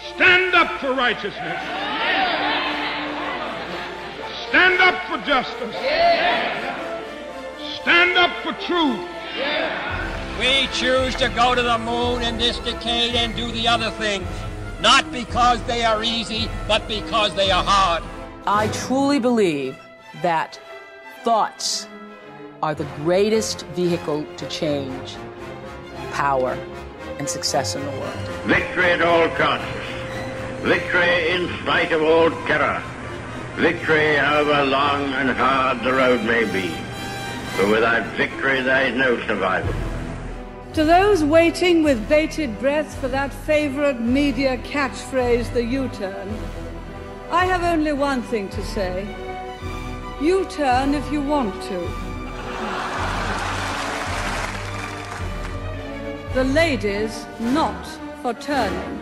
Stand up for righteousness. Stand up for justice. Stand up for truth. We choose to go to the moon in this decade and do the other things, not because they are easy, but because they are hard. I truly believe that thoughts are the greatest vehicle to change power and success in the world. Victory at all costs. Victory in spite of all terror. Victory however long and hard the road may be. For without victory there is no survival. To those waiting with bated breath for that favourite media catchphrase, the U-turn, I have only one thing to say. U-turn if you want to. The ladies not for turning.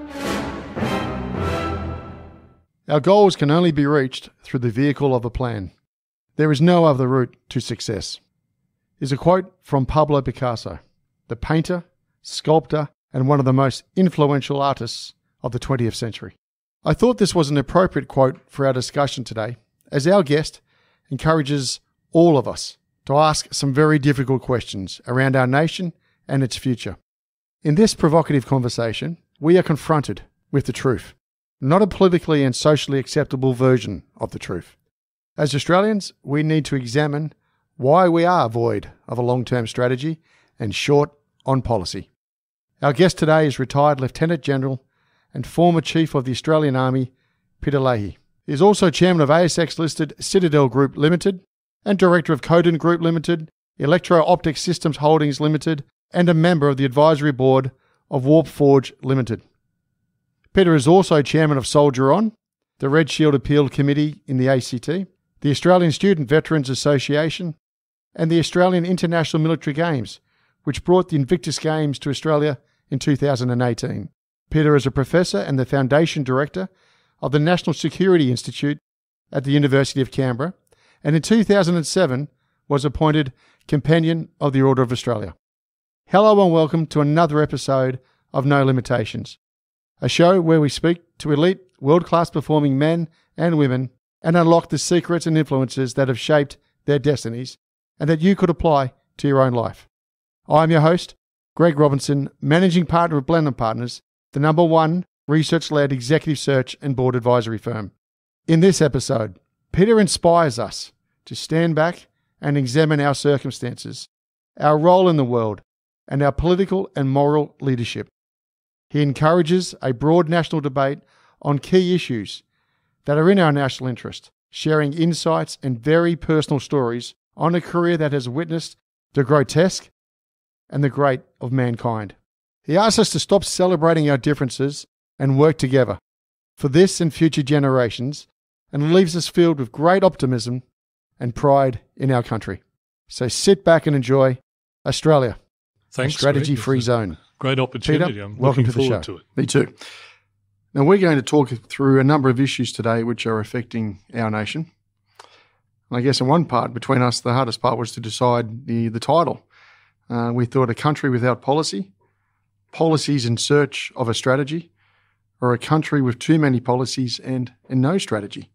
Our goals can only be reached through the vehicle of a plan. There is no other route to success, is a quote from Pablo Picasso, the painter, sculptor, and one of the most influential artists of the 20th century. I thought this was an appropriate quote for our discussion today, as our guest encourages all of us to ask some very difficult questions around our nation and its future. In this provocative conversation, we are confronted with the truth, not a politically and socially acceptable version of the truth. As Australians, we need to examine why we are void of a long-term strategy and short on policy. Our guest today is retired Lieutenant General and former Chief of the Australian Army, Peter Leahy. He is also Chairman of ASX-listed Citadel Group Limited and Director of Codan Group Limited, Electro Optic Systems Holdings Limited, and a member of the Advisory Board of WarpForge Limited. Peter is also Chairman of Soldier On, the Red Shield Appeal Committee in the ACT, the Australian Student Veterans Association, and the Australian International Military Games, which brought the Invictus Games to Australia in 2018. Peter is a professor and the Foundation Director of the National Security Institute at the University of Canberra, and in 2007 was appointed Companion of the Order of Australia. Hello and welcome to another episode of No Limitations, a show where we speak to elite, world-class performing men and women and unlock the secrets and influences that have shaped their destinies and that you could apply to your own life. I'm your host, Greg Robinson, Managing Partner of Blenheim Partners, the #1 research-led executive search and board advisory firm. In this episode, Peter inspires us to stand back and examine our circumstances, our role in the world, and our political and moral leadership. He encourages a broad national debate on key issues that are in our national interest, sharing insights and very personal stories on a career that has witnessed the grotesque and the great of mankind. He asks us to stop celebrating our differences and work together for this and future generations, and leaves us filled with great optimism and pride in our country. So sit back and enjoy Australia. Thanks, strategy-free zone. Great opportunity. Peter, I'm welcome to the show. to it. Me too. Now, we're going to talk through a number of issues today which are affecting our nation. And I guess in one part, between us, the hardest part was to decide the title. We thought a country without policy, policies in search of a strategy, or a country with too many policies and no strategy.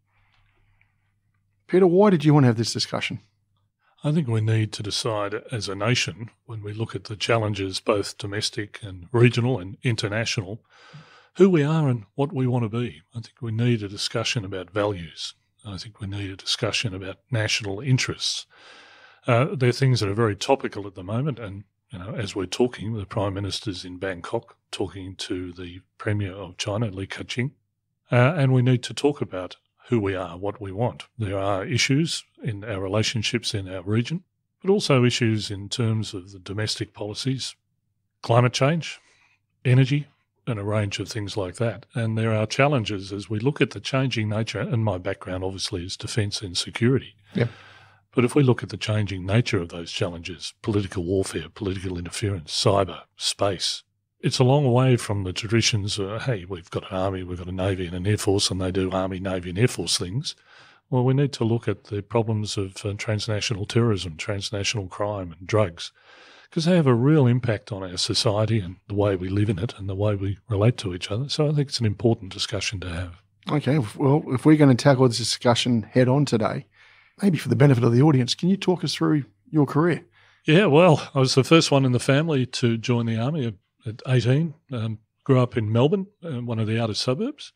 Peter, why did you want to have this discussion? I think we need to decide as a nation, when we look at the challenges, both domestic and regional and international, who we are and what we want to be. I think we need a discussion about values. I think we need a discussion about national interests. They're things that are very topical at the moment, and as we're talking, the Prime Minister's in Bangkok talking to the Premier of China, Li Keqiang, and we need to talk about who we are, what we want. There are issues in our relationships in our region, but also issues in terms of the domestic policies, climate change, energy, and a range of things like that. And there are challenges as we look at the changing nature, and my background obviously is defence and security. Yep. But if we look at the changing nature of those challenges, political warfare, political interference, cyber, space, it's a long way from the traditions of, hey, we've got an army, we've got a navy and an air force, and they do army, navy and air force things. Well, we need to look at the problems of transnational terrorism, transnational crime and drugs, because they have a real impact on our society and the way we live in it and the way we relate to each other. So I think it's an important discussion to have. Okay, well, if we're going to tackle this discussion head on today, maybe for the benefit of the audience, can you talk us through your career? Yeah, well, I was the first one in the family to join the Army at 18. Grew up in Melbourne, one of the outer suburbs.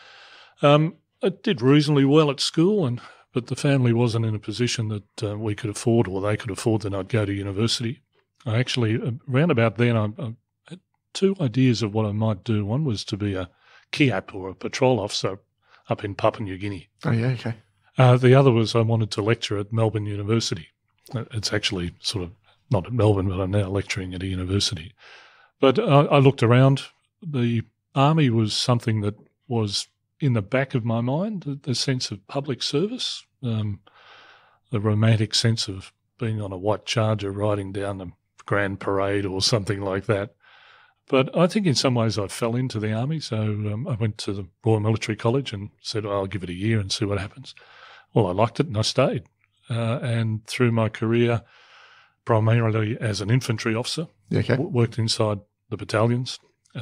I did reasonably well at school, but the family wasn't in a position that we could afford, or they could afford, that I'd go to university. I actually, around about then, I had two ideas of what I might do. One was to be a KIAP, or a patrol officer, up in Papua New Guinea. Oh, yeah, okay. The other was I wanted to lecture at Melbourne University. It's actually sort of not at Melbourne, but I'm now lecturing at a university. But I looked around. The Army was something that was in the back of my mind, the sense of public service, the romantic sense of being on a white charger riding down the Grand Parade or something like that. But I think in some ways I fell into the Army. So I went to the Royal Military College and said, I'll give it a year and see what happens. Well, I liked it and I stayed. And through my career, primarily as an infantry officer, worked inside the battalions,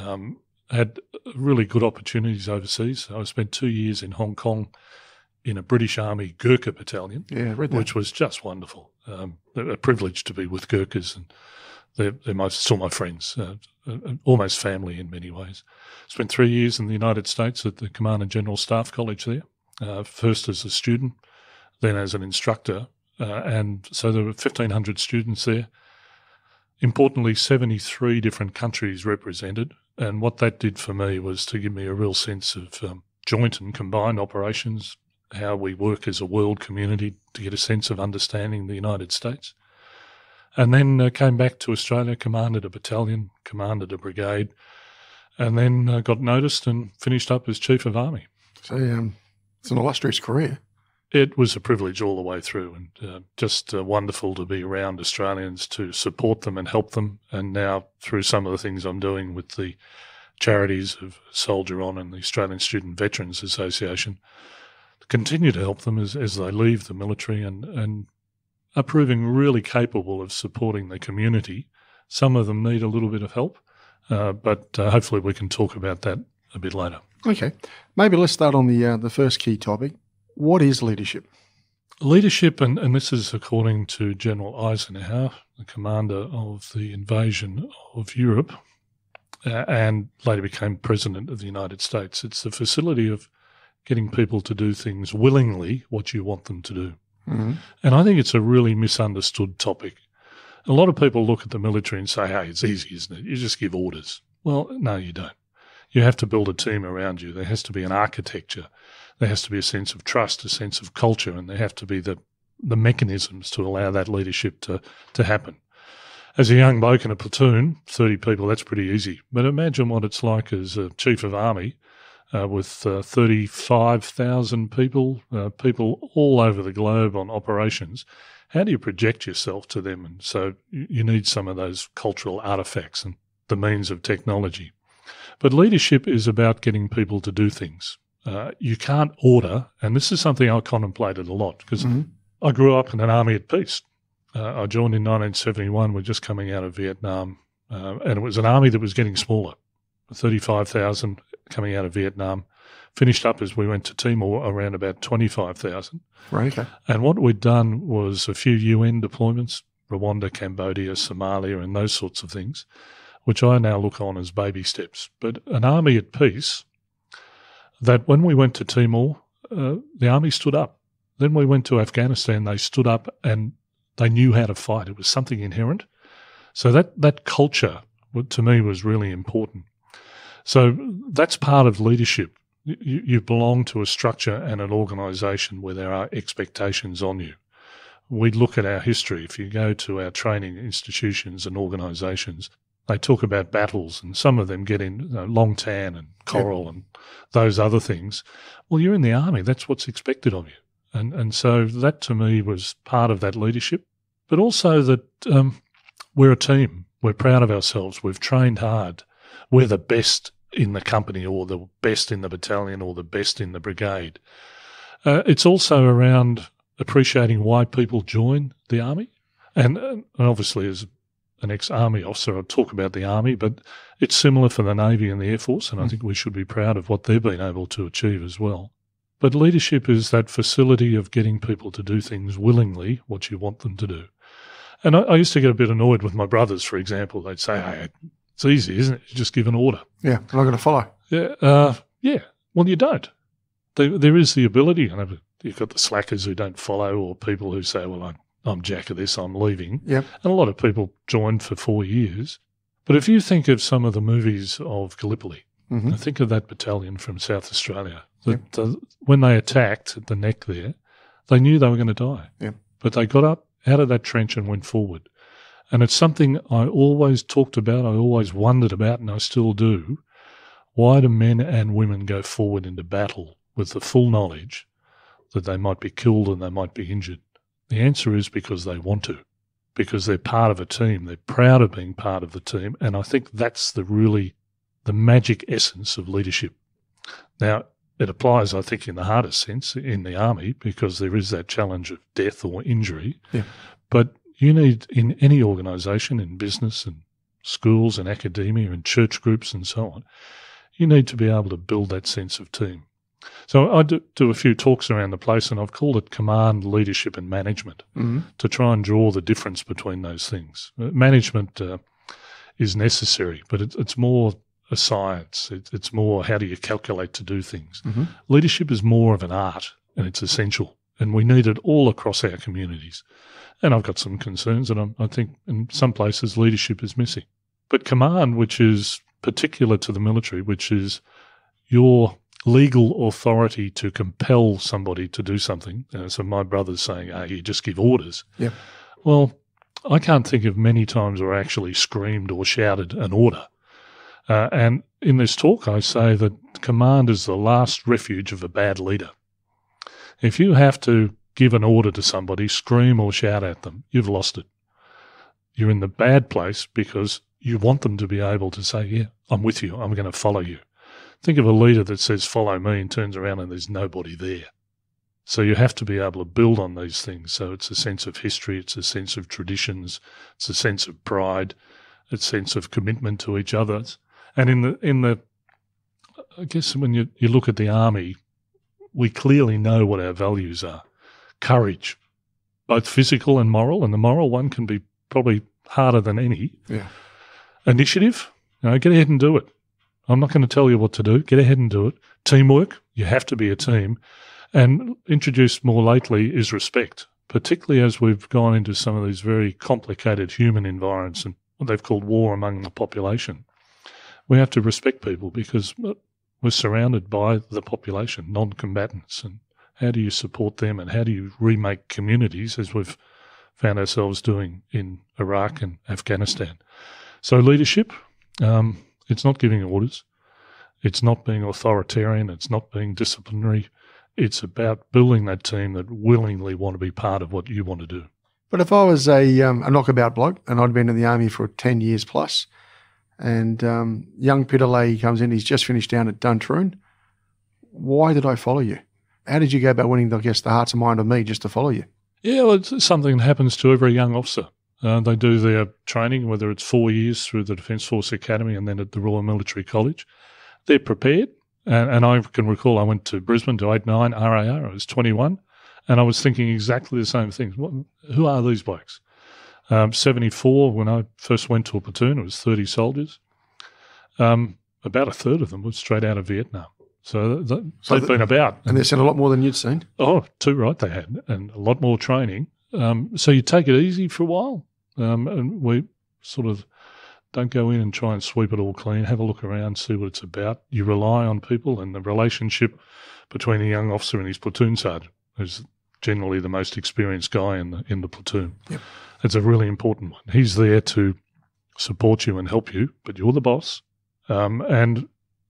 had really good opportunities overseas. I spent 2 years in Hong Kong in a British Army Gurkha battalion, which was just wonderful. A privilege to be with Gurkhas, and they're still my friends, almost family in many ways. Spent 3 years in the United States at the Command and General Staff College there, first as a student, then as an instructor. And so there were 1,500 students there. Importantly, 73 different countries represented. And what that did for me was to give me a real sense of joint and combined operations, how we work as a world community, to get a sense of understanding the United States. And then came back to Australia, commanded a battalion, commanded a brigade, and then got noticed and finished up as Chief of Army. So it's an illustrious career. It was a privilege all the way through, and just wonderful to be around Australians, to support them and help them. And now through some of the things I'm doing with the charities of Soldier On and the Australian Student Veterans Association, to continue to help them as they leave the military and are proving really capable of supporting the community. Some of them need a little bit of help, but hopefully we can talk about that a bit later. Okay. Maybe let's start on the first key topic. What is leadership? Leadership, and this is according to General Eisenhower, the commander of the invasion of Europe, and later became President of the United States. It's the facility of getting people to do things willingly, what you want them to do. Mm-hmm. And I think it's a really misunderstood topic. A lot of people look at the military and say, hey, it's easy, isn't it? You just give orders. Well, no, you don't. You have to build a team around you. There has to be an architecture. There has to be a sense of trust, a sense of culture, and there have to be the mechanisms to allow that leadership to happen. As a young bloke in a platoon, 30 people, that's pretty easy. But imagine what it's like as a Chief of Army with 35,000 people, people all over the globe on operations. How do you project yourself to them? And so you need some of those cultural artefacts and the means of technology. But leadership is about getting people to do things. You can't order, and this is something I contemplated a lot because I grew up in an army at peace. I joined in 1971. We're just coming out of Vietnam, and it was an army that was getting smaller, 35,000 coming out of Vietnam. Finished up as we went to Timor around about 25,000. Right, okay. And what we'd done was a few UN deployments, Rwanda, Cambodia, Somalia, and those sorts of things, which I now look on as baby steps. But an army at peace, that when we went to Timor, the army stood up. Then we went to Afghanistan, they stood up and they knew how to fight. It was something inherent. So that culture, to me, was really important. So that's part of leadership. You belong to a structure and an organisation where there are expectations on you. We look at our history. If you go to our training institutions and organisations, they talk about battles, and some of them get in Long Tan and Coral and those other things. Well, you're in the army. That's what's expected of you. And so that, to me, was part of that leadership. But also that we're a team. We're proud of ourselves. We've trained hard. We're the best in the company, or the best in the battalion, or the best in the brigade. It's also around appreciating why people join the army. And obviously, as an ex-Army officer. I'll talk about the Army, but it's similar for the Navy and the Air Force, and I think we should be proud of what they've been able to achieve as well. But leadership is that facility of getting people to do things willingly, what you want them to do. And I used to get a bit annoyed with my brothers, for example. They'd say, hey, it's easy, isn't it? You just give an order. Yeah, I'm not going to follow. Yeah. Well, you don't. There is the ability. You've got the slackers who don't follow, or people who say, well, I'm jack of this, I'm leaving. Yep. And a lot of people joined for 4 years. But if you think of some of the movies of Gallipoli, I think of that battalion from South Australia. When they attacked at the neck there, they knew they were going to die. Yep. But they got up out of that trench and went forward. And it's something I always talked about, I always wondered about, and I still do. Why do men and women go forward into battle with the full knowledge that they might be killed and they might be injured? The answer is because they want to, because they're part of a team. They're proud of being part of the team. And I think that's the magic essence of leadership. Now, it applies, I think, in the hardest sense in the Army, because there is that challenge of death or injury. Yeah. But you need, in any organisation, in business and schools and academia and church groups and so on, you need to be able to build that sense of team. So I do a few talks around the place, and I've called it command, leadership and management to try and draw the difference between those things. Management is necessary, but it's more a science. It's more how do you calculate to do things. Leadership is more of an art, and it's essential, and we need it all across our communities. And I've got some concerns, and I think in some places leadership is missing. But command, which is particular to the military, which is your legal authority to compel somebody to do something. So my brother's saying, you just give orders. Yeah. Well, I can't think of many times where I actually screamed or shouted an order. And in this talk, I say that command is the last refuge of a bad leader. If you have to give an order to somebody, scream or shout at them, you've lost it. You're in the bad place because you want them to be able to say, yeah, I'm with you, I'm going to follow you. Think of a leader that says, follow me, and turns around and there's nobody there. So you have to be able to build on these things. So it's a sense of history, it's a sense of traditions, it's a sense of pride, it's a sense of commitment to each other. And in the I guess when you look at the Army, we clearly know what our values are. Courage, both physical and moral, and the moral one can be probably harder than any. Yeah. Initiative, get ahead and do it. I'm not going to tell you what to do. Get ahead and do it. Teamwork, you have to be a team. And introduced more lately is respect, particularly as we've gone into some of these very complicated human environments and what they've called war among the population. We have to respect people because we're surrounded by the population, non-combatants. And how do you support them, and how do you remake communities as we've found ourselves doing in Iraq and Afghanistan? So leadership, it's not giving orders. It's not being authoritarian. It's not being disciplinary. It's about building that team that willingly want to be part of what you want to do. But if I was a knockabout bloke and I'd been in the Army for 10 years plus, and young Peter Leahy comes in, he's just finished down at Duntroon, why did I follow you? How did you go about winning, I guess, the hearts and mind of me just to follow you? Yeah, well, it's something that happens to every young officer. They do their training, whether it's 4 years through the Defence Force Academy and then at the Royal Military College. They're prepared. And I can recall I went to Brisbane to 8-9 RAR. I was 21, and I was thinking exactly the same things. Who are these blokes? 74, when I first went to a platoon, it was 30 soldiers. About a third of them were straight out of Vietnam. So they've been about. And they've seen a lot more than you'd seen. Oh, too right they had, and a lot more training. So you take it easy for a while, and we sort of don't go in and try and sweep it all clean. Have a look around, see what it's about. You rely on people, and the relationship between a young officer and his platoon sergeant, who's generally the most experienced guy in the platoon. Yep. It's a really important one. He's there to support you and help you, but you're the boss. And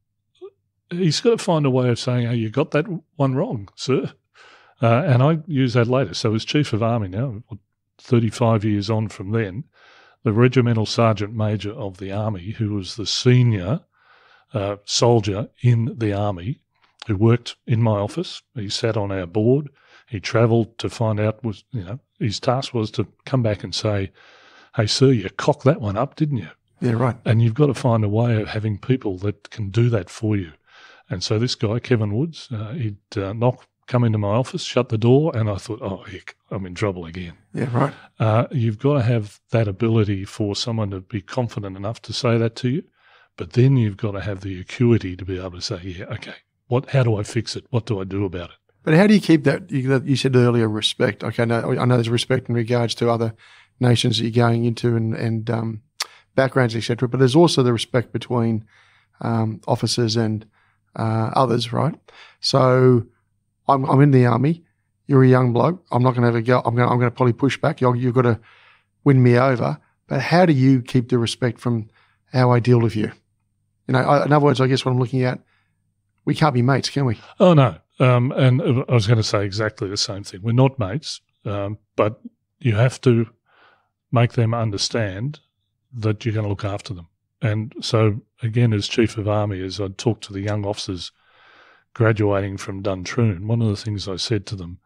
he's got to find a way of saying, "Hey, you got that one wrong, sir." And I use that later. So as Chief of Army now, 35 years on from then, the Regimental Sergeant Major of the Army, who was the senior soldier in the Army, who worked in my office. He sat on our board. He travelled to find out, his task was to come back and say, hey, sir, you cocked that one up, didn't you? Yeah, right. And you've got to find a way of having people that can do that for you. And so this guy, Kevin Woods, he'd come into my office, shut the door, and I thought, oh, heck, I'm in trouble again. Yeah, right. You've got to have that ability for someone to be confident enough to say that to you, but then you've got to have the acuity to be able to say, yeah, okay, how do I fix it? What do I do about it? But how do you keep that? You said earlier respect. Okay, no, I know there's respect in regards to other nations that you're going into and backgrounds, etc. But there's also the respect between officers and others, right? So I'm in the army. You're a young bloke. I'm not going to have a go. I'm going to probably push back. You've got to win me over. But how do you keep the respect from how I deal with you? In other words, I guess what I'm looking at, we can't be mates, can we? Oh, no. And I was going to say exactly the same thing. We're not mates, but you have to make them understand that you're going to look after them. And so, again, as Chief of Army, as I talked to the young officers graduating from Duntroon, one of the things I said to them,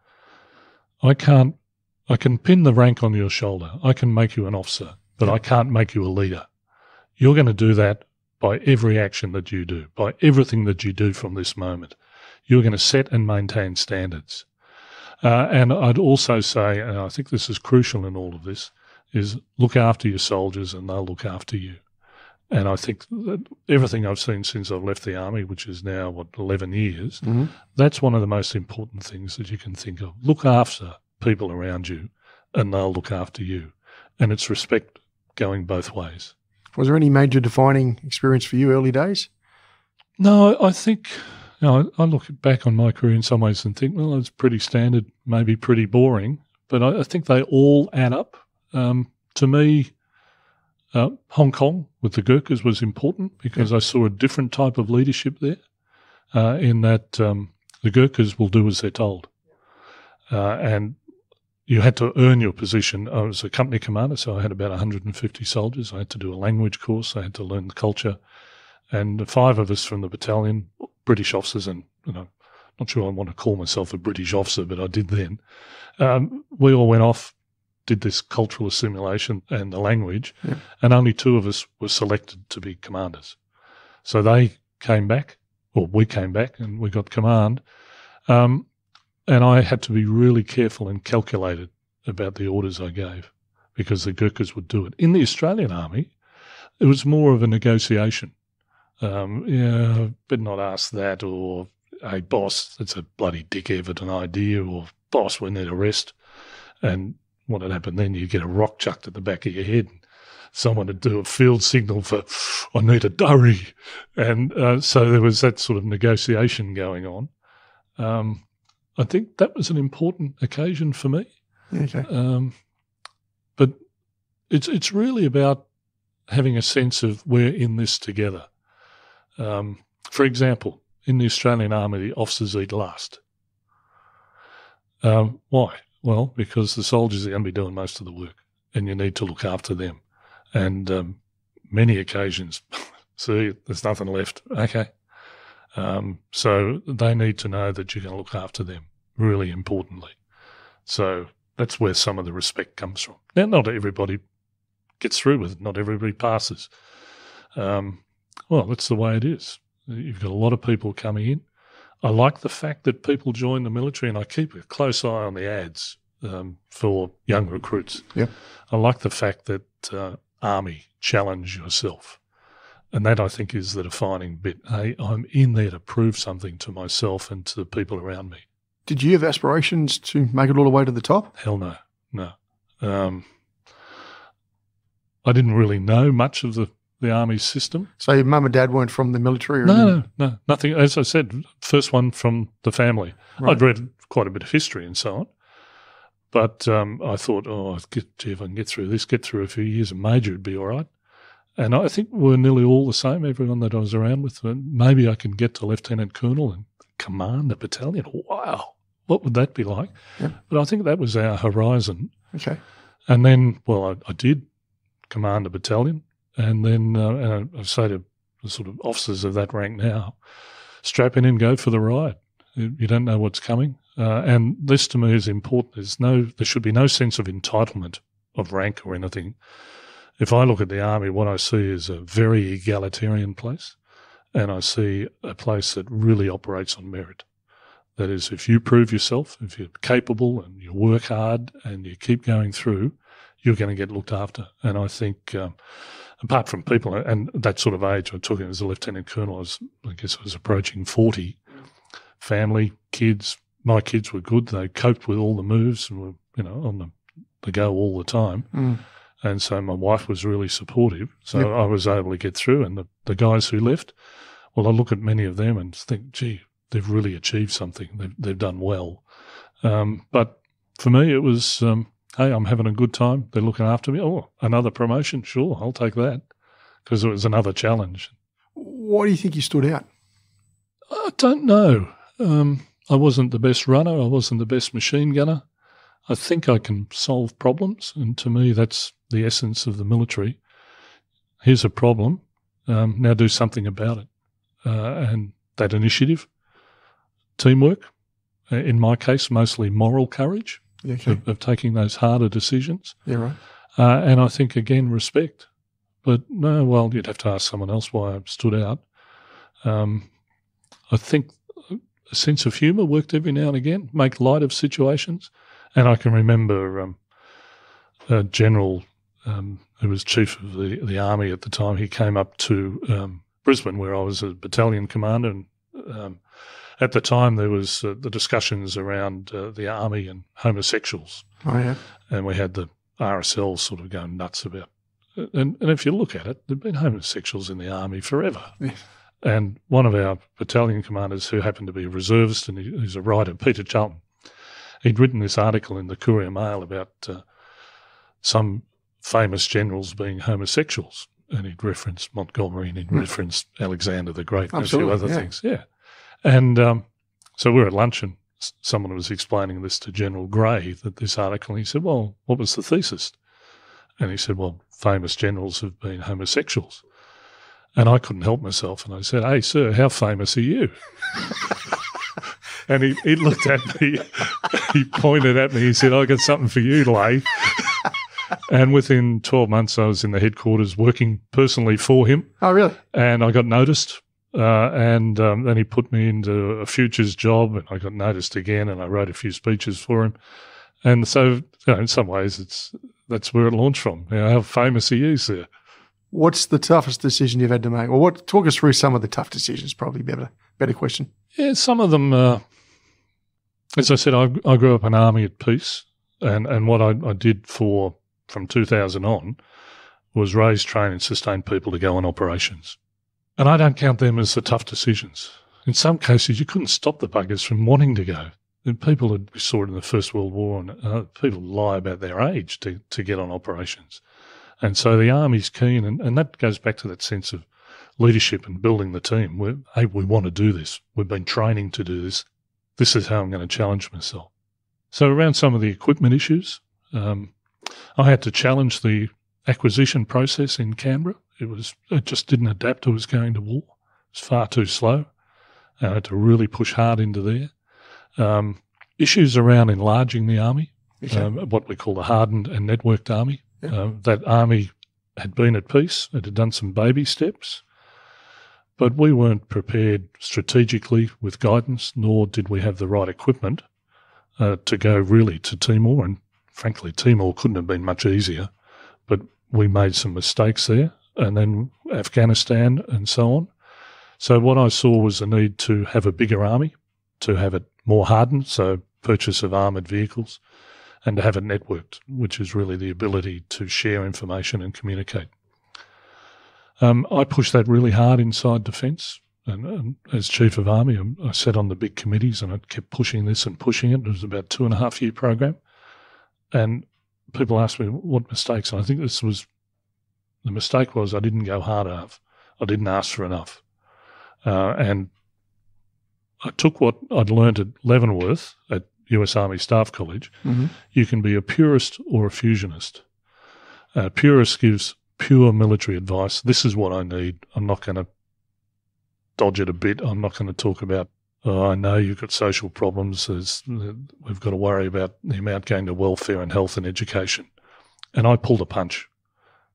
I can pin the rank on your shoulder. I can make you an officer, but I can't make you a leader. You're going to do that by every action that you do, by everything that you do from this moment. You're going to set and maintain standards. And I'd also say, and I think this is crucial in all of this, is look after your soldiers and they'll look after you. And I think that everything I've seen since I've left the Army, which is now, 11 years, that's one of the most important things that you can think of. Look after people around you and they'll look after you. And it's respect going both ways. Was there any major defining experience for you early days? No, I think, I look back on my career in some ways and think, well, it's pretty standard, maybe pretty boring, but I think they all add up. To me, Hong Kong with the Gurkhas was important because I saw a different type of leadership there in that the Gurkhas will do as they're told. And you had to earn your position. I was a company commander, so I had about 150 soldiers. I had to do a language course. I had to learn the culture. And 5 of us from the battalion, British officers, and not sure I want to call myself a British officer, but I did then. We all went off, did this cultural assimilation and the language, and only 2 of us were selected to be commanders. So they came back, or we came back, and we got command. And I had to be really careful and calculated about the orders I gave because the Gurkhas would do it. In the Australian Army, it was more of a negotiation. Better not ask that, or, hey, boss, that's a bloody dickhead of an idea, or, boss, we need a rest. And what had happened then, you'd get a rock chucked at the back of your head. Someone would do a field signal for, I need a durry. And so there was that sort of negotiation going on. I think that was an important occasion for me. Okay. But it's really about having a sense of we're in this together. For example, in the Australian Army, the officers eat last. Why? Well, because the soldiers are going to be doing most of the work and you need to look after them. And many occasions, see, there's nothing left. Okay. So they need to know that you're going to look after them, really importantly. So that's where some of the respect comes from. Now, not everybody gets through with it. Not everybody passes. Well, that's the way it is. You've got a lot of people coming in. I like the fact that people join the military, and I keep a close eye on the ads for young recruits. Yep. I like the fact that Army, challenge yourself. And that, I think, is the defining bit. Hey, I'm in there to prove something to myself and to the people around me. Did you have aspirations to make it all the way to the top? Hell no. I didn't really know much of the Army system. So your mum and dad weren't from the military? Or No, nothing. As I said, first one from the family. Right. I'd read quite a bit of history and so on. But I thought, gee, if I can get through this, get through a few years of major, it'd be all right. And I think we're nearly all the same, everyone that I was around with. Maybe I can get to Lieutenant Colonel and command a battalion. Wow, what would that be like? Yep. But I think that was our horizon. Okay. And then, well, I did command a battalion. And then I say to the sort of officers of that rank now, strap in and go for the ride. You don't know what's coming. And this to me is important. There should be no sense of entitlement of rank or anything. if I look at the Army, what I see is a very egalitarian place, and I see a place that really operates on merit. That is, if you prove yourself, if you're capable and you work hard and you keep going through, you're going to get looked after. And I think, apart from people, and that sort of age, I took it as a lieutenant colonel, I guess I was approaching 40, family, kids. My kids were good. They coped with all the moves and were, on the go all the time. Mm. And so my wife was really supportive. So I was able to get through. And the guys who left, well, I look at many of them and think, gee, they've really achieved something. They've done well. But for me, it was, hey, I'm having a good time. They're looking after me. Oh, another promotion? Sure, I'll take that, because it was another challenge. Why do you think you stood out? I don't know. I wasn't the best runner. I wasn't the best machine gunner. I think I can solve problems, and to me that's the essence of the military. Here's a problem. Now do something about it. And that initiative, teamwork, in my case, mostly moral courage of taking those harder decisions. Yeah, right. And I think, again, respect. But no, well, you'd have to ask someone else why I stood out. I think a sense of humour worked every now and again, make light of situations. And I can remember a general who was chief of the army at the time. He came up to Brisbane, where I was a battalion commander, and at the time there was the discussions around the army and homosexuals. Oh, yeah. And we had the RSL sort of going nuts about it. And if you look at it, there have been homosexuals in the army forever. Yeah. And one of our battalion commanders, who happened to be a reservist and he's a writer, Peter Charlton, he'd written this article in the Courier Mail about some famous generals being homosexuals, and he'd referenced Montgomery and he'd referenced Alexander the Great and a few other things. Yeah. And so we were at lunch and someone was explaining this to General Grey, that this article, and he said, well, what was the thesis? And he said, well, famous generals have been homosexuals. And I couldn't help myself, and I said, hey, sir, how famous are you? And he looked at me, he pointed at me, he said, I got something for you, Leahy. And within 12 months, I was in the headquarters working personally for him. Oh, really? And I got noticed, and then he put me into a futures job, and I got noticed again, and I wrote a few speeches for him. And so, in some ways, that's where it launched from. How famous are you, sir? What's the toughest decision you've had to make? Well, talk us through some of the tough decisions, probably better question. Yeah, some of them, as I said, I grew up in army at peace, and what I did from 2000 on was raise, train and sustain people to go on operations. And I don't count them as the tough decisions. In some cases, you couldn't stop the buggers from wanting to go. People we saw it in the First World War, and people lie about their age to get on operations. And so the Army's keen, and that goes back to that sense of leadership and building the team. Hey, we want to do this. We've been training to do this. This is how I'm going to challenge myself. So around some of the equipment issues, I had to challenge the acquisition process in Canberra. It just didn't adapt to us going to war. It was far too slow. I had to really push hard into there. Issues around enlarging the Army, what we call the hardened and networked Army. Yeah. That Army had been at peace. It had done some baby steps, but we weren't prepared strategically with guidance, nor did we have the right equipment to go really to Timor. And frankly, Timor couldn't have been much easier, but we made some mistakes there, and then Afghanistan and so on. So what I saw was the need to have a bigger Army, to have it more hardened, so purchase of armoured vehicles, and to have it networked, which is really the ability to share information and communicate. I pushed that really hard inside Defence, and as Chief of Army, I sat on the big committees and I kept pushing this and pushing it. It was about a 2.5-year program, and people asked me what mistakes, and I think the mistake was I didn't go hard enough. I didn't ask for enough. And I took what I'd learned at Leavenworth at US Army Staff College. Mm-hmm. You can be a purist or a fusionist. Purist gives pure military advice. This is what I need. I'm not going to dodge it a bit. I'm not going to talk about, I know you've got social problems. We've got to worry about the amount going to welfare and health and education. And I pulled a punch.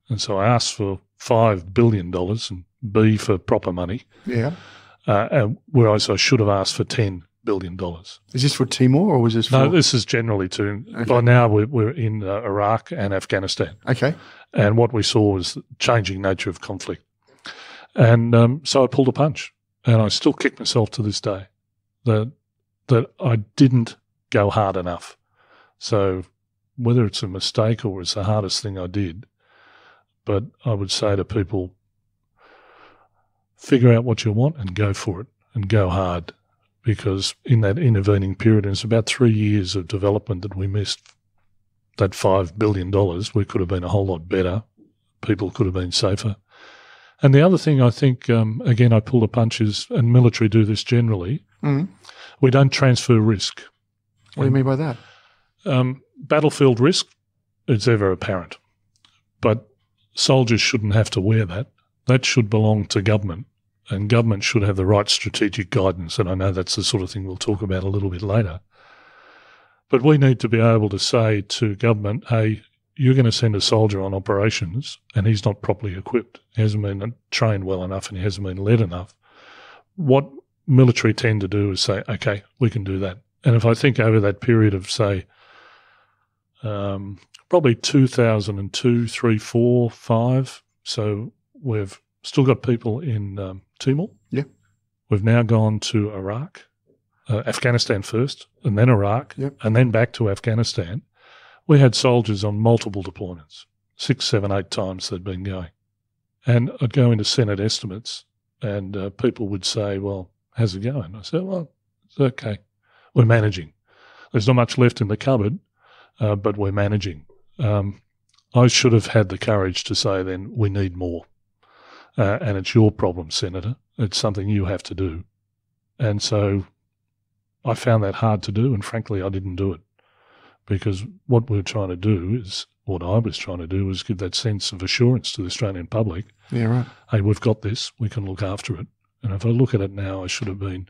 And so I asked for $5 billion and B for proper money, whereas I should have asked for $10 billion. Is this for Timor or was this for... No, this is generally to... Okay. By now we're in Iraq and Afghanistan. Okay. And what we saw was the changing nature of conflict. And so I pulled a punch, and I still kick myself to this day that I didn't go hard enough. So whether it's a mistake or it's the hardest thing I did, but I would say to people, figure out what you want and go for it and go hard, because in that intervening period, and it's about 3 years of development that we missed, that $5 billion, we could have been a whole lot better. People could have been safer. And the other thing I think, again, I pulled a punch is, and military do this generally, we don't transfer risk. What do you mean by that? Battlefield risk, it's ever apparent. But soldiers shouldn't have to wear that. That should belong to government, and government should have the right strategic guidance. And I know that's the sort of thing we'll talk about a little bit later. But we need to be able to say to government, hey, you're going to send a soldier on operations and he's not properly equipped. He hasn't been trained well enough and he hasn't been led enough. What military tend to do is say, okay, we can do that. And if I think over that period of, say, probably 2002, 3, 4, 5, so we've still got people in Timor. Yeah. We've now gone to Iraq, Afghanistan first, and then Iraq, and then back to Afghanistan. We had soldiers on multiple deployments, 6, 7, 8 times they'd been going. And I'd go into Senate estimates and people would say, well, how's it going? I said, well, it's okay. We're managing. There's not much left in the cupboard, but we're managing. I should have had the courage to say then we need more. And it's your problem, Senator. It's something you have to do. And so I found that hard to do, and frankly, I didn't do it. Because what we're trying to do is, what I was trying to do was give that sense of assurance to the Australian public. Yeah, right. Hey, we've got this. We can look after it. And if I look at it now, I should have been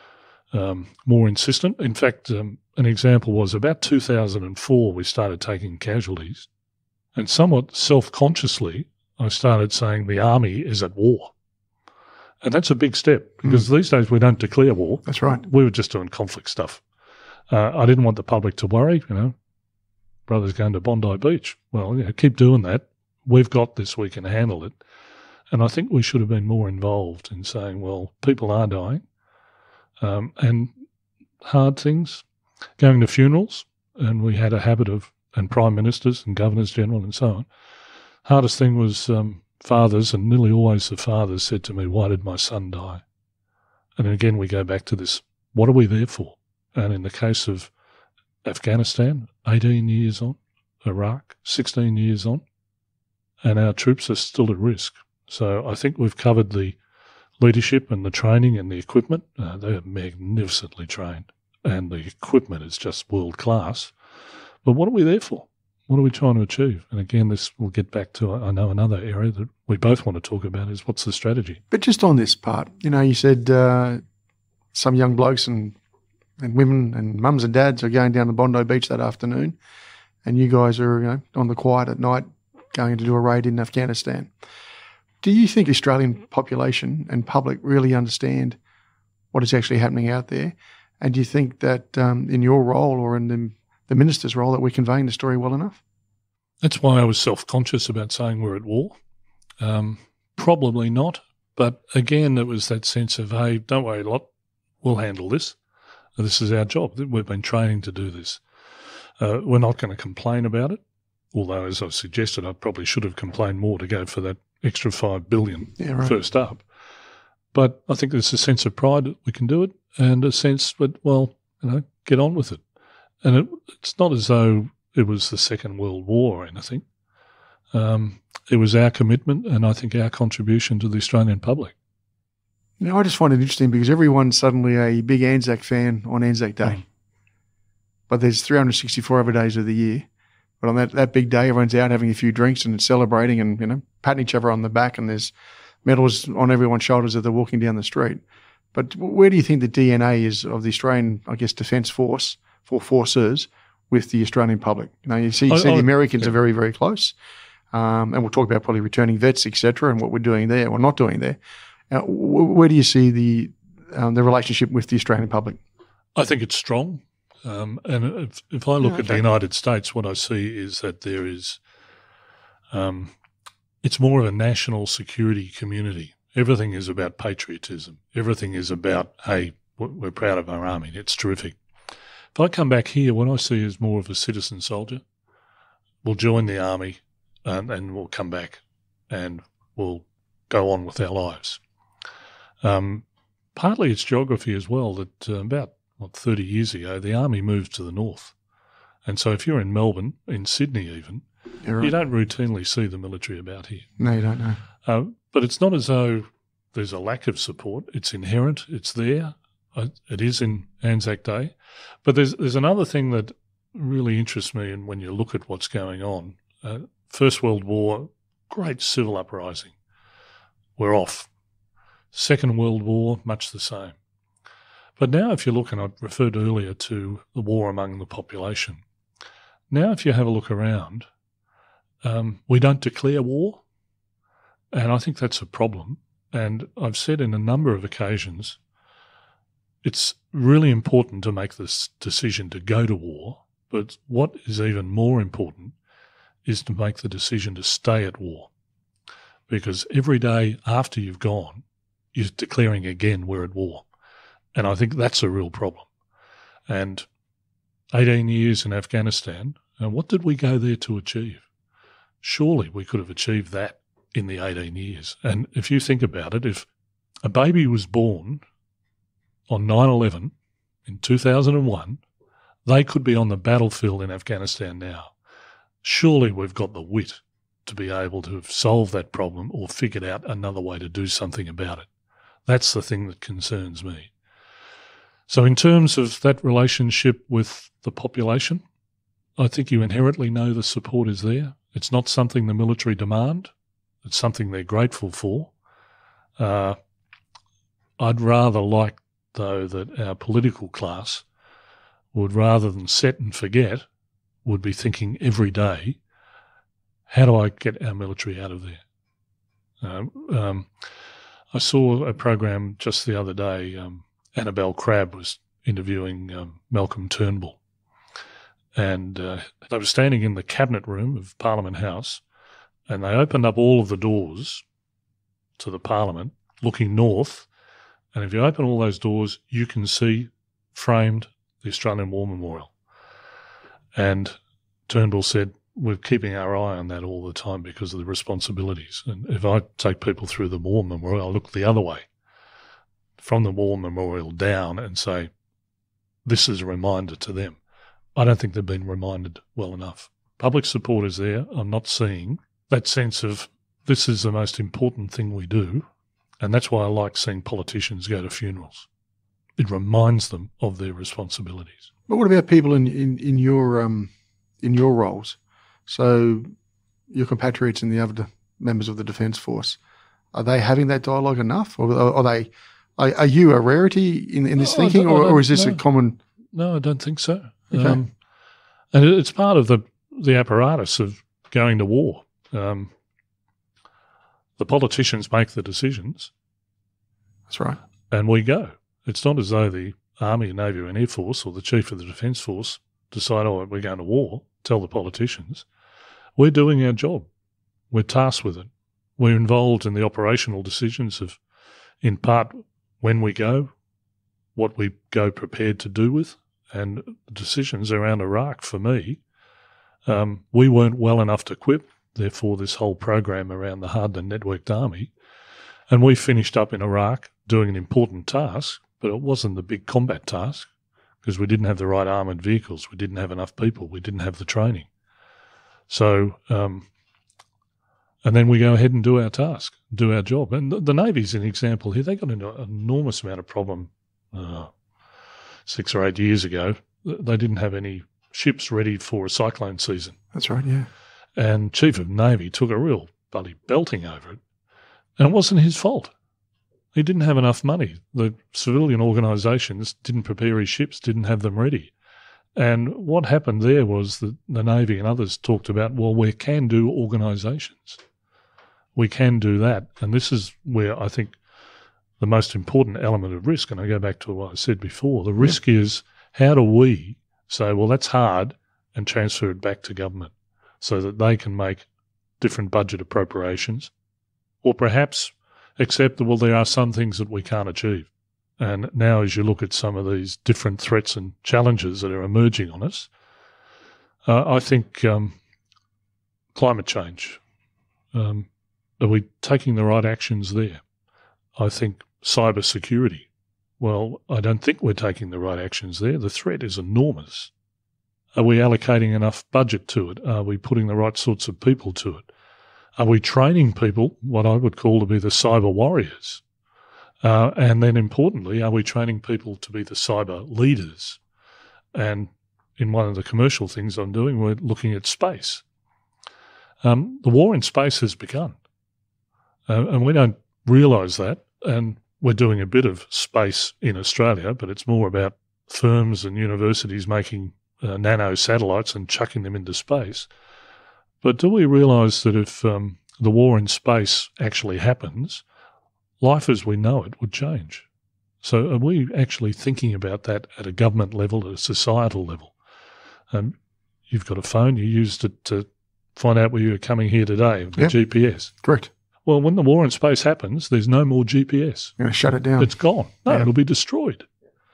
more insistent. In fact, an example was about 2004, we started taking casualties. And somewhat self-consciously, I started saying the army is at war. And that's a big step because these days we don't declare war. That's right. We were just doing conflict stuff. I didn't want the public to worry, brothers going to Bondi Beach. Well, keep doing that. We've got this, we can handle it. And I think we should have been more involved in saying, well, people are dying. And hard things, going to funerals, and we had a habit of, and prime ministers and governors general and so on. Hardest thing was fathers, and nearly always the fathers said to me, why did my son die? And again, we go back to this, what are we there for? And in the case of Afghanistan, 18 years on, Iraq, 16 years on, and our troops are still at risk. So I think we've covered the leadership and the training and the equipment. They are magnificently trained, and the equipment is just world class. But what are we there for? What are we trying to achieve? And again, this will get back to, I know, another area that we both want to talk about is what's the strategy? But just on this part, you said some young blokes and women and mums and dads are going down to Bondi Beach that afternoon, and you guys are on the quiet at night going to do a raid in Afghanistan. Do you think the Australian population and public really understand what is actually happening out there? And do you think that in your role or in the minister's role that we're conveying the story well enough? That's why I was self-conscious about saying we're at war. Probably not. But again, it was that sense of, hey, don't worry, lot, we'll handle this. This is our job. We've been training to do this. We're not going to complain about it, although, as I've suggested, I probably should have complained more to go for that extra $5 billion first up. But I think there's a sense of pride that we can do it and a sense that, well, get on with it. And it's not as though it was the Second World War or anything. It was our commitment and I think our contribution to the Australian public. I just find it interesting because everyone's suddenly a big Anzac fan on Anzac Day. But there's 364 other days of the year. But on that big day, everyone's out having a few drinks and celebrating and, patting each other on the back, and there's medals on everyone's shoulders as they're walking down the street. But where do you think the DNA is of the Australian, Defence Force, forces with the Australian public? You see the Americans are very, very close. and we'll talk about probably returning vets, etc., and what we're doing there or not doing there. Where do you see the relationship with the Australian public? I think it's strong. And if I look at the United States, what I see is that there is it's more of a national security community. Everything is about patriotism. Everything is about, hey, we're proud of our army. It's terrific. If I come back here, what I see is more of a citizen soldier. We'll join the army and we'll come back and we'll go on with our lives. Partly it's geography as well, that about 30 years ago, the army moved to the north. And so if you're in Melbourne, in Sydney even, you don't routinely see the military about here. No, you don't know. But it's not as though there's a lack of support. It's inherent. It's there. It is in Anzac Day. But there's another thing that really interests me, and when you look at what's going on. First World War, great civil uprising. We're off. Second World War, much the same. But now if you look, and I referred earlier to the war among the population, now if you have a look around, we don't declare war, and I think that's a problem. And I've said in a number of occasions, it's really important to make this decision to go to war, but what is even more important is to make the decision to stay at war. Because every day after you've gone, you're declaring again we're at war. And I think that's a real problem. And 18 years in Afghanistan, and what did we go there to achieve? Surely we could have achieved that in the 18 years. And if you think about it, if a baby was born on 9/11 in 2001, they could be on the battlefield in Afghanistan now. Surely we've got the wit to be able to have solved that problem or figured out another way to do something about it. That's the thing that concerns me. So in terms of that relationship with the population, I think you inherently know the support is there. It's not something the military demand. It's something they're grateful for. I'd rather like, though, that our political class would, rather than set and forget, would be thinking every day, how do I get our military out of there? I saw a program just the other day. Annabelle Crabb was interviewing Malcolm Turnbull, and they were standing in the cabinet room of Parliament House, and they opened up all of the doors to the Parliament looking north, and if you open all those doors, you can see framed the Australian War Memorial. And Turnbull said, we're keeping our eye on that all the time because of the responsibilities. And if I take people through the War Memorial, I look the other way, from the War Memorial down, and say, this is a reminder to them. I don't think they've been reminded well enough. Public support is there. I'm not seeing that sense of this is the most important thing we do, and that's why I like seeing politicians go to funerals. It reminds them of their responsibilities. But what about people in your roles? So your compatriots and the other members of the Defence Force, are they having that dialogue enough, or are you a rarity in this thinking, or is this a common? No, I don't think so. Okay. And it's part of the apparatus of going to war. The politicians make the decisions. That's right. And we go. It's not as though the Army, Navy and Air Force or the Chief of the Defence Force decide, oh, we're going to war, tell the politicians. We're doing our job. We're tasked with it. We're involved in the operational decisions of, in part, when we go, what we go prepared to do with, and the decisions around Iraq, for me, we weren't well enough equipped, therefore this whole program around the hardened and networked army, and we finished up in Iraq doing an important task, but it wasn't the big combat task because we didn't have the right armoured vehicles, we didn't have enough people, we didn't have the training. So, and then we go ahead and do our task, do our job. And the Navy's an example here. They got into an enormous amount of problem 6 or 8 years ago. They didn't have any ships ready for a cyclone season. That's right, yeah. And Chief of Navy took a real bloody belting over it. And it wasn't his fault. He didn't have enough money. The civilian organisations didn't prepare his ships, didn't have them ready. And what happened there was that the Navy and others talked about, well, we're can-do organisations. We can do that. And this is where I think the most important element of risk, and I go back to what I said before, the risk is how do we say, well, that's hard, and transfer it back to government so that they can make different budget appropriations, or perhaps accept that, well, there are some things that we can't achieve. And now as you look at some of these different threats and challenges that are emerging on us, I think climate change, are we taking the right actions there? I think cyber security, well, I don't think we're taking the right actions there. The threat is enormous. Are we allocating enough budget to it? Are we putting the right sorts of people to it? Are we training people, what I would call to be the cyber warriors? And then importantly, are we training people to be the cyber leaders? And in one of the commercial things I'm doing, we're looking at space. The war in space has begun. And we don't realise that. And we're doing a bit of space in Australia, but it's more about firms and universities making nano satellites and chucking them into space. But do we realise that if the war in space actually happens, life as we know it would change? So are we actually thinking about that at a government level, at a societal level? You've got a phone, you used it to find out where you're coming here today, the GPS. Correct. Well, when the war in space happens, there's no more GPS. You're going to shut it down. It's gone. No, it'll be destroyed.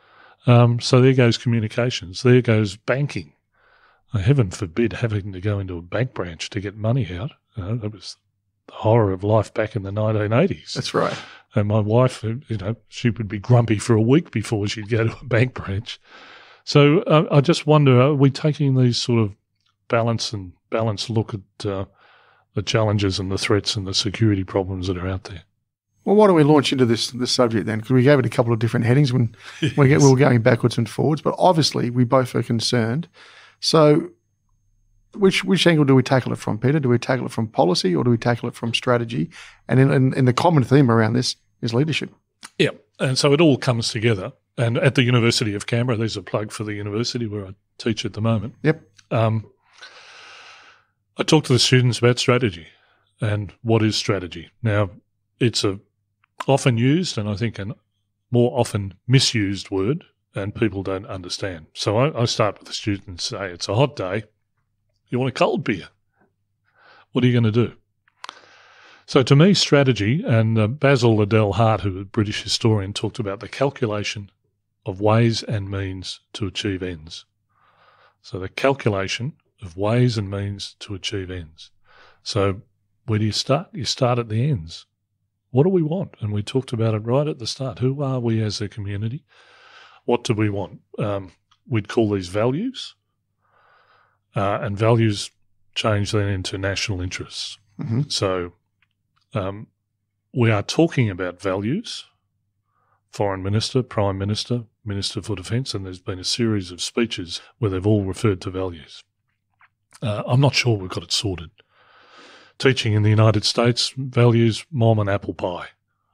So there goes communications. There goes banking. Heaven forbid having to go into a bank branch to get money out. That was the horror of life back in the 1980s. That's right. And my wife, she would be grumpy for a week before she'd go to a bank branch. So I just wonder, are we taking these sort of balanced look at the challenges and the threats and the security problems that are out there? Well, why don't we launch into this subject then? Because we gave it a couple of different headings when we were going backwards and forwards, but obviously we both are concerned. So which angle do we tackle it from, Peter? Do we tackle it from policy or do we tackle it from strategy? And in the common theme around this is leadership. Yeah, and so it all comes together. And at the University of Canberra, there's a plug for the university where I teach at the moment. Yep. I talk to the students about strategy and what is strategy. Now, it's a often used and I think a more often misused word, and people don't understand. So I start with the students and say, it's a hot day. You want a cold beer? What are you going to do? So to me, strategy, and Basil Liddell Hart, who was a British historian, talked about the calculation of ways and means to achieve ends. So the calculation of ways and means to achieve ends. So where do you start? You start at the ends. What do we want? And we talked about it right at the start. Who are we as a community? What do we want? We'd call these values, and values change then into national interests. Mm-hmm. So we are talking about values, Foreign Minister, Prime Minister, Minister for Defence, and there's been a series of speeches where they've all referred to values. I'm not sure we've got it sorted. Teaching in the United States, values, mom and apple pie.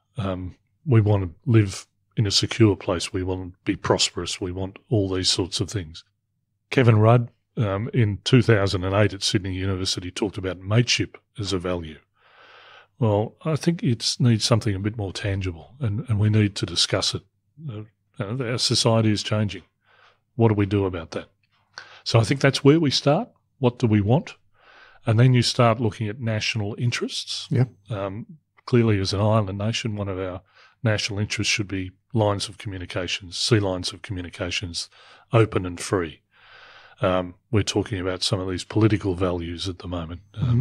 We want to live in a secure place. We want to be prosperous. We want all these sorts of things. Kevin Rudd, in 2008 at Sydney University, talked about mateship as a value. Well, I think it needs something a bit more tangible, and we need to discuss it. Our society is changing. What do we do about that? So I think that's where we start. What do we want? And then you start looking at national interests. Yeah. Clearly, as an island nation, one of our national interests should be lines of communications, sea lines of communications, open and free. We're talking about some of these political values at the moment.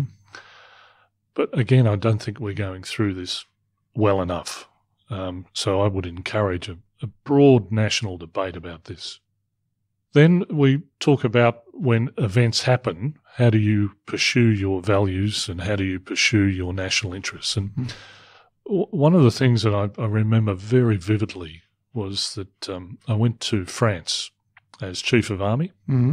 But again, I don't think we're going through this well enough. So I would encourage a broad national debate about this. Then we talk about when events happen, how do you pursue your values and how do you pursue your national interests? And one of the things that I remember very vividly was that I went to France as Chief of Army. Mm-hmm.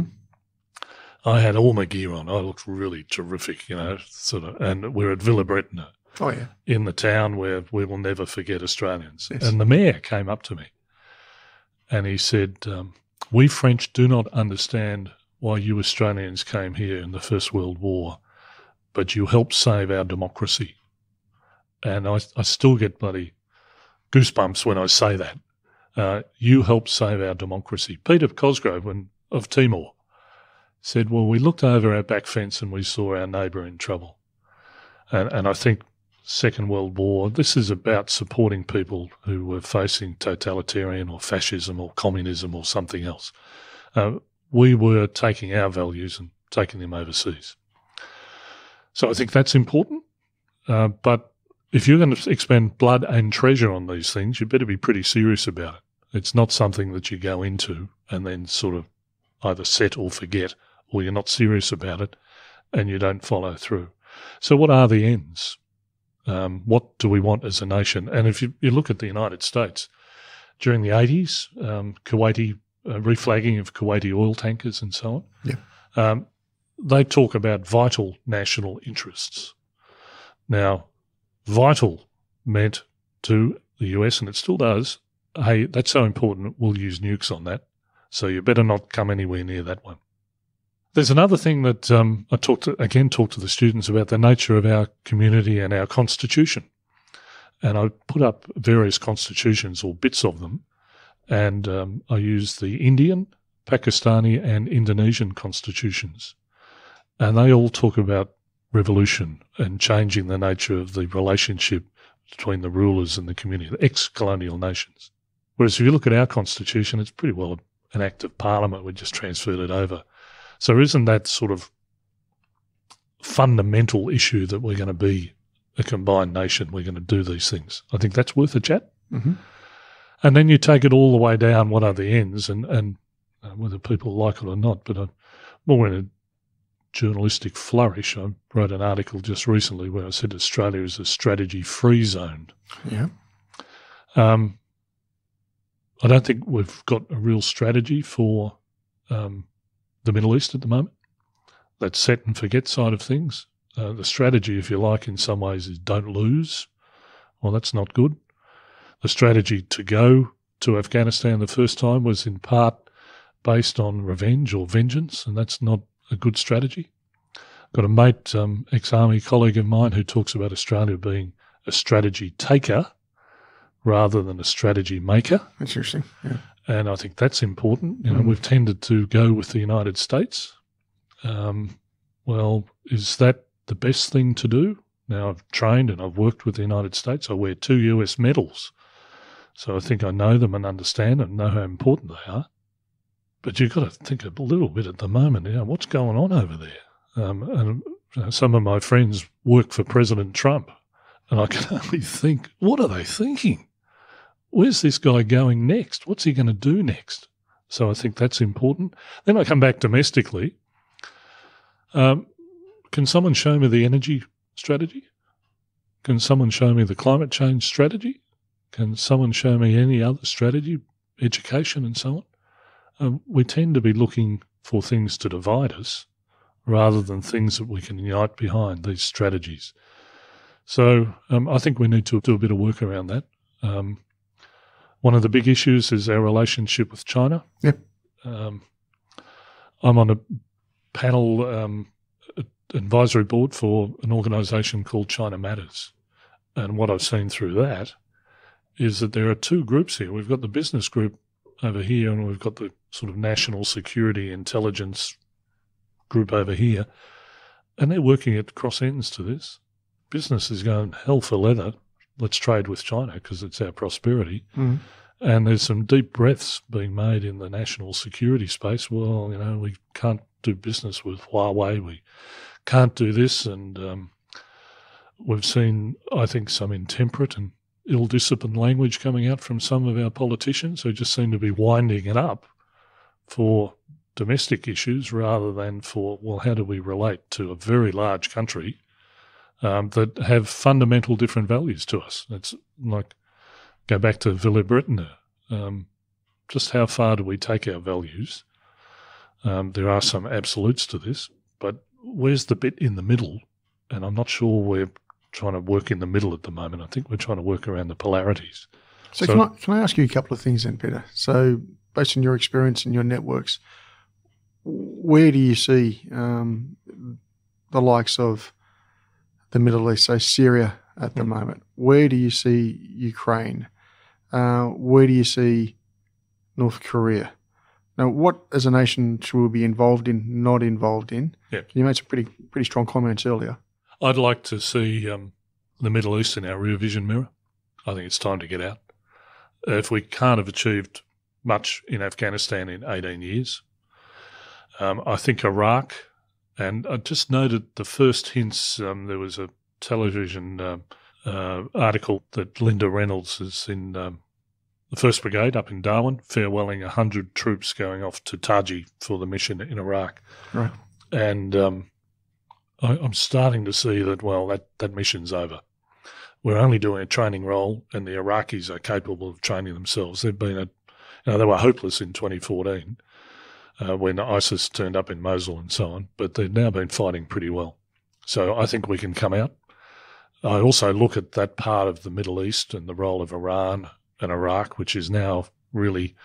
I had all my gear on. I looked really terrific, and we're at Villebreton. Oh, yeah. In the town where we will never forget Australians. Yes. And the mayor came up to me and he said, We French do not understand why you Australians came here in the First World War, but you helped save our democracy. And I still get bloody goosebumps when I say that. You helped save our democracy. Peter Cosgrove of Timor said, well, we looked over our back fence and we saw our neighbour in trouble. And I think Second World War, this is about supporting people who were facing totalitarian or fascism or communism or something else. We were taking our values and taking them overseas. So I think that's important. But if you're going to expend blood and treasure on these things, you better be pretty serious about it. It's not something that you go into and then sort of either set or forget, or you're not serious about it and you don't follow through. So what are the ends? What do we want as a nation? And if you look at the United States, during the 80s, Kuwaiti reflagging of Kuwaiti oil tankers and so on, they talk about vital national interests. Now, vital meant to the US, and it still does, hey, that's so important, we'll use nukes on that, so you better not come anywhere near that one. There's another thing that I talked to the students about, the nature of our community and our constitution. And I put up various constitutions or bits of them, and I used the Indian, Pakistani and Indonesian constitutions. And they all talk about revolution and changing the nature of the relationship between the rulers and the community, the ex-colonial nations. Whereas if you look at our constitution, it's pretty well an act of parliament. We just transferred it over. So isn't that sort of fundamental issue that we're going to be a combined nation, we're going to do these things? I think that's worth a chat. Mm-hmm. And then you take it all the way down, what are the ends, and whether people like it or not. But I'm more in a journalistic flourish. I wrote an article just recently where I said Australia is a strategy-free zone. Yeah. I don't think we've got a real strategy for the Middle East at the moment. That set and forget side of things. The strategy, if you like, in some ways is don't lose. Well, that's not good. The strategy to go to Afghanistan the first time was in part based on revenge or vengeance, and that's not a good strategy. Got a mate, ex-army colleague of mine, who talks about Australia being a strategy taker rather than a strategy maker. Interesting, yeah. And I think that's important. You know, we've tended to go with the United States. Well, is that the best thing to do? Now, I've trained and I've worked with the United States. I wear 2 US medals. So I think I know them and understand and know how important they are. But you've got to think a little bit at the moment, what's going on over there? Some of my friends work for President Trump, and I can only think, what are they thinking? Where's this guy going next? What's he going to do next? So I think that's important. Then I come back domestically. Can someone show me the energy strategy? Can someone show me the climate change strategy? Can someone show me any other strategy, education and so on? We tend to be looking for things to divide us rather than things that we can unite behind, these strategies. So I think we need to do a bit of work around that. One of the big issues is our relationship with China. Yep. I'm on a panel advisory board for an organisation called China Matters. And what I've seen through that is that there are two groups here. We've got the business group over here and we've got the sort of national security intelligence group over here. And they're working at cross ends to this. Business is going hell for leather. Let's trade with China because it's our prosperity. Mm. And there's some deep breaths being made in the national security space. Well, we can't do business with Huawei. We can't do this. And we've seen, I think, some intemperate and ill-disciplined language coming out from some of our politicians who just seem to be winding it up for domestic issues rather than for, well, how do we relate to a very large country that have fundamental different values to us. It's like, go back to Villa-Britannia. Just how far do we take our values? There are some absolutes to this, but where's the bit in the middle? And I'm not sure we're trying to work in the middle at the moment. I think we're trying to work around the polarities. So can I ask you a couple of things then, Peter? So based on your experience and your networks, where do you see the likes of the Middle East, say Syria at the moment? Where do you see Ukraine? Where do you see North Korea? Now, what as a nation should we be involved in, not involved in? Yep. You made some pretty strong comments earlier. I'd like to see the Middle East in our rear vision mirror. I think it's time to get out. If we can't have achieved much in Afghanistan in 18 years, I think Iraq, and I just noted the first hints, there was a television article that Linda Reynolds is in the 1st Brigade up in Darwin, farewelling 100 troops going off to Taji for the mission in Iraq. Right. And I'm starting to see that, well, that mission's over. We're only doing a training role, and the Iraqis are capable of training themselves. They've been they were hopeless in 2014 when ISIS turned up in Mosul and so on, but they've now been fighting pretty well. So I think we can come out. I also look at that part of the Middle East and the role of Iran and Iraq, which is now really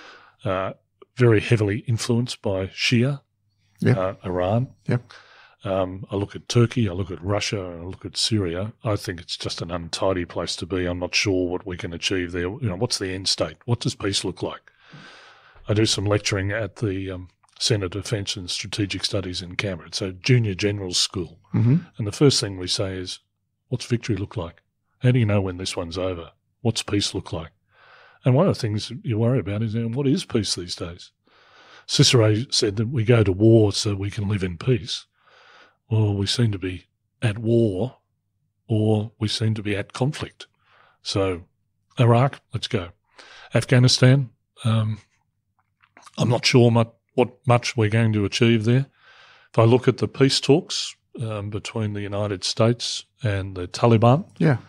very heavily influenced by Shia, Iran. Yep. I look at Turkey, I look at Russia, and I look at Syria. I think it's just an untidy place to be. I'm not sure what we can achieve there. What's the end state? What does peace look like? I do some lecturing at the Centre of Defence and Strategic Studies in Canberra. It's a junior general's school. Mm-hmm. And the first thing we say is, what's victory look like? How do you know when this one's over? What's peace look like? And one of the things you worry about is, what is peace these days? Cicero said that we go to war so we can live in peace. Well, we seem to be at war, or we seem to be at conflict. So, Iraq, let's go. Afghanistan, I'm not sure what much we're going to achieve there. If I look at the peace talks between the United States and the Taliban,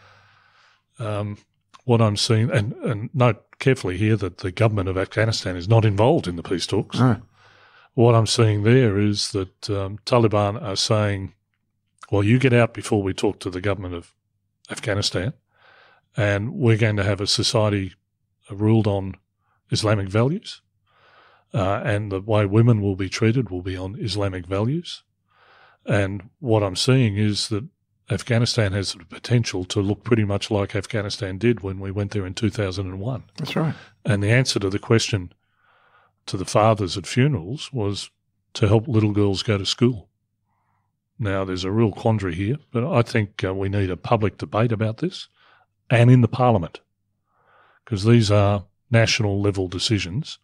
what I'm seeing, and note carefully here that the government of Afghanistan is not involved in the peace talks. No. What I'm seeing there is that Taliban are saying, well, you get out before we talk to the government of Afghanistan, and we're going to have a society ruled on Islamic values, and the way women will be treated will be on Islamic values. And what I'm seeing is that Afghanistan has the potential to look pretty much like Afghanistan did when we went there in 2001. That's right. And the answer to the question to the fathers at funerals was to help little girls go to school. Now, there's a real quandary here, but I think we need a public debate about this and in the parliament, because these are national level decisions.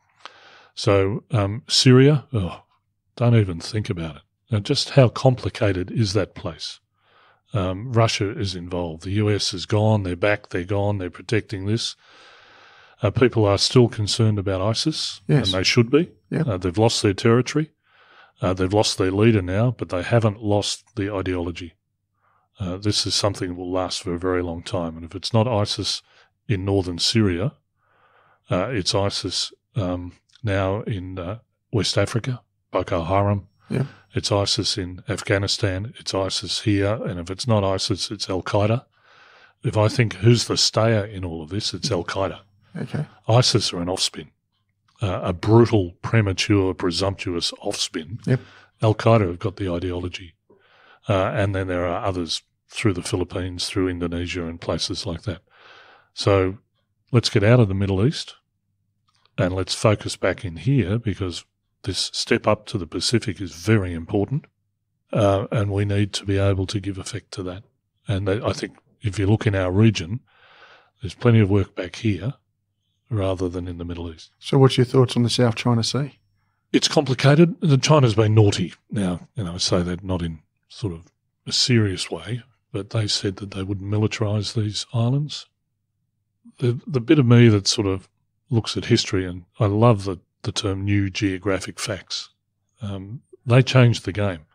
So Syria, don't even think about it. Now, just how complicated is that place? Russia is involved. The US is gone. They're back. They're gone. They're protecting this. People are still concerned about ISIS, yes. And they should be. Yep. They've lost their territory. They've lost their leader now, but they haven't lost the ideology. This is something that will last for a very long time. And if it's not ISIS in northern Syria, it's ISIS now in West Africa, Boko Haram. Yep. It's ISIS in Afghanistan. It's ISIS here. And if it's not ISIS, it's Al-Qaeda. If I think who's the stayer in all of this, it's Al-Qaeda. Okay. ISIS are an offspin, a brutal, premature, presumptuous offspin. Yep. Al-Qaeda have got the ideology. And then there are others through the Philippines, through Indonesia and places like that. So let's get out of the Middle East and let's focus back in here, because this step up to the Pacific is very important, and we need to be able to give effect to that. And I think if you look in our region, there's plenty of work back here rather than in the Middle East. So what's your thoughts on the South China Sea? It's complicated. China's been naughty. Now, I say that not in sort of a serious way, but they said that they wouldn't militarise these islands. The bit of me that sort of looks at history, and I love the term new geographic facts. They changed the game.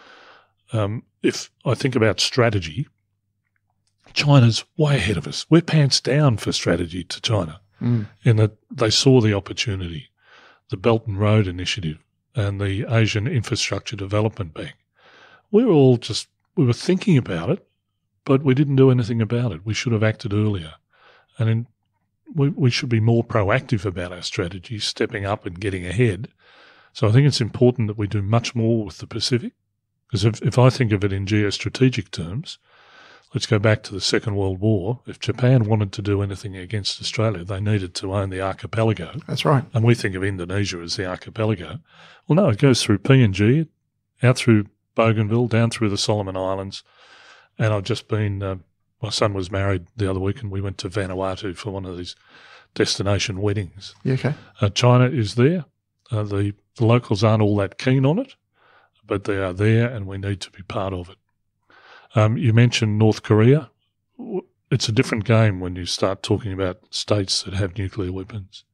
If I think about strategy, China's way ahead of us. We're pants down for strategy to China, in that they saw the opportunity, the Belt and Road Initiative and the Asian Infrastructure Development Bank. We were thinking about it, but we didn't do anything about it. We should have acted earlier. And in we should be more proactive about our strategy, stepping up and getting ahead. So I think it's important that we do much more with the Pacific. Because if I think of it in geostrategic terms, let's go back to the Second World War. If Japan wanted to do anything against Australia, they needed to own the archipelago. That's right. And we think of Indonesia as the archipelago. Well, no, it goes through PNG, out through Bougainville, down through the Solomon Islands. And I've just been, my son was married the other week and we went to Vanuatu for one of these destination weddings. Yeah, okay. China is there. The locals aren't all that keen on it, but they are there and we need to be part of it. You mentioned North Korea. It's a different game when you start talking about states that have nuclear weapons.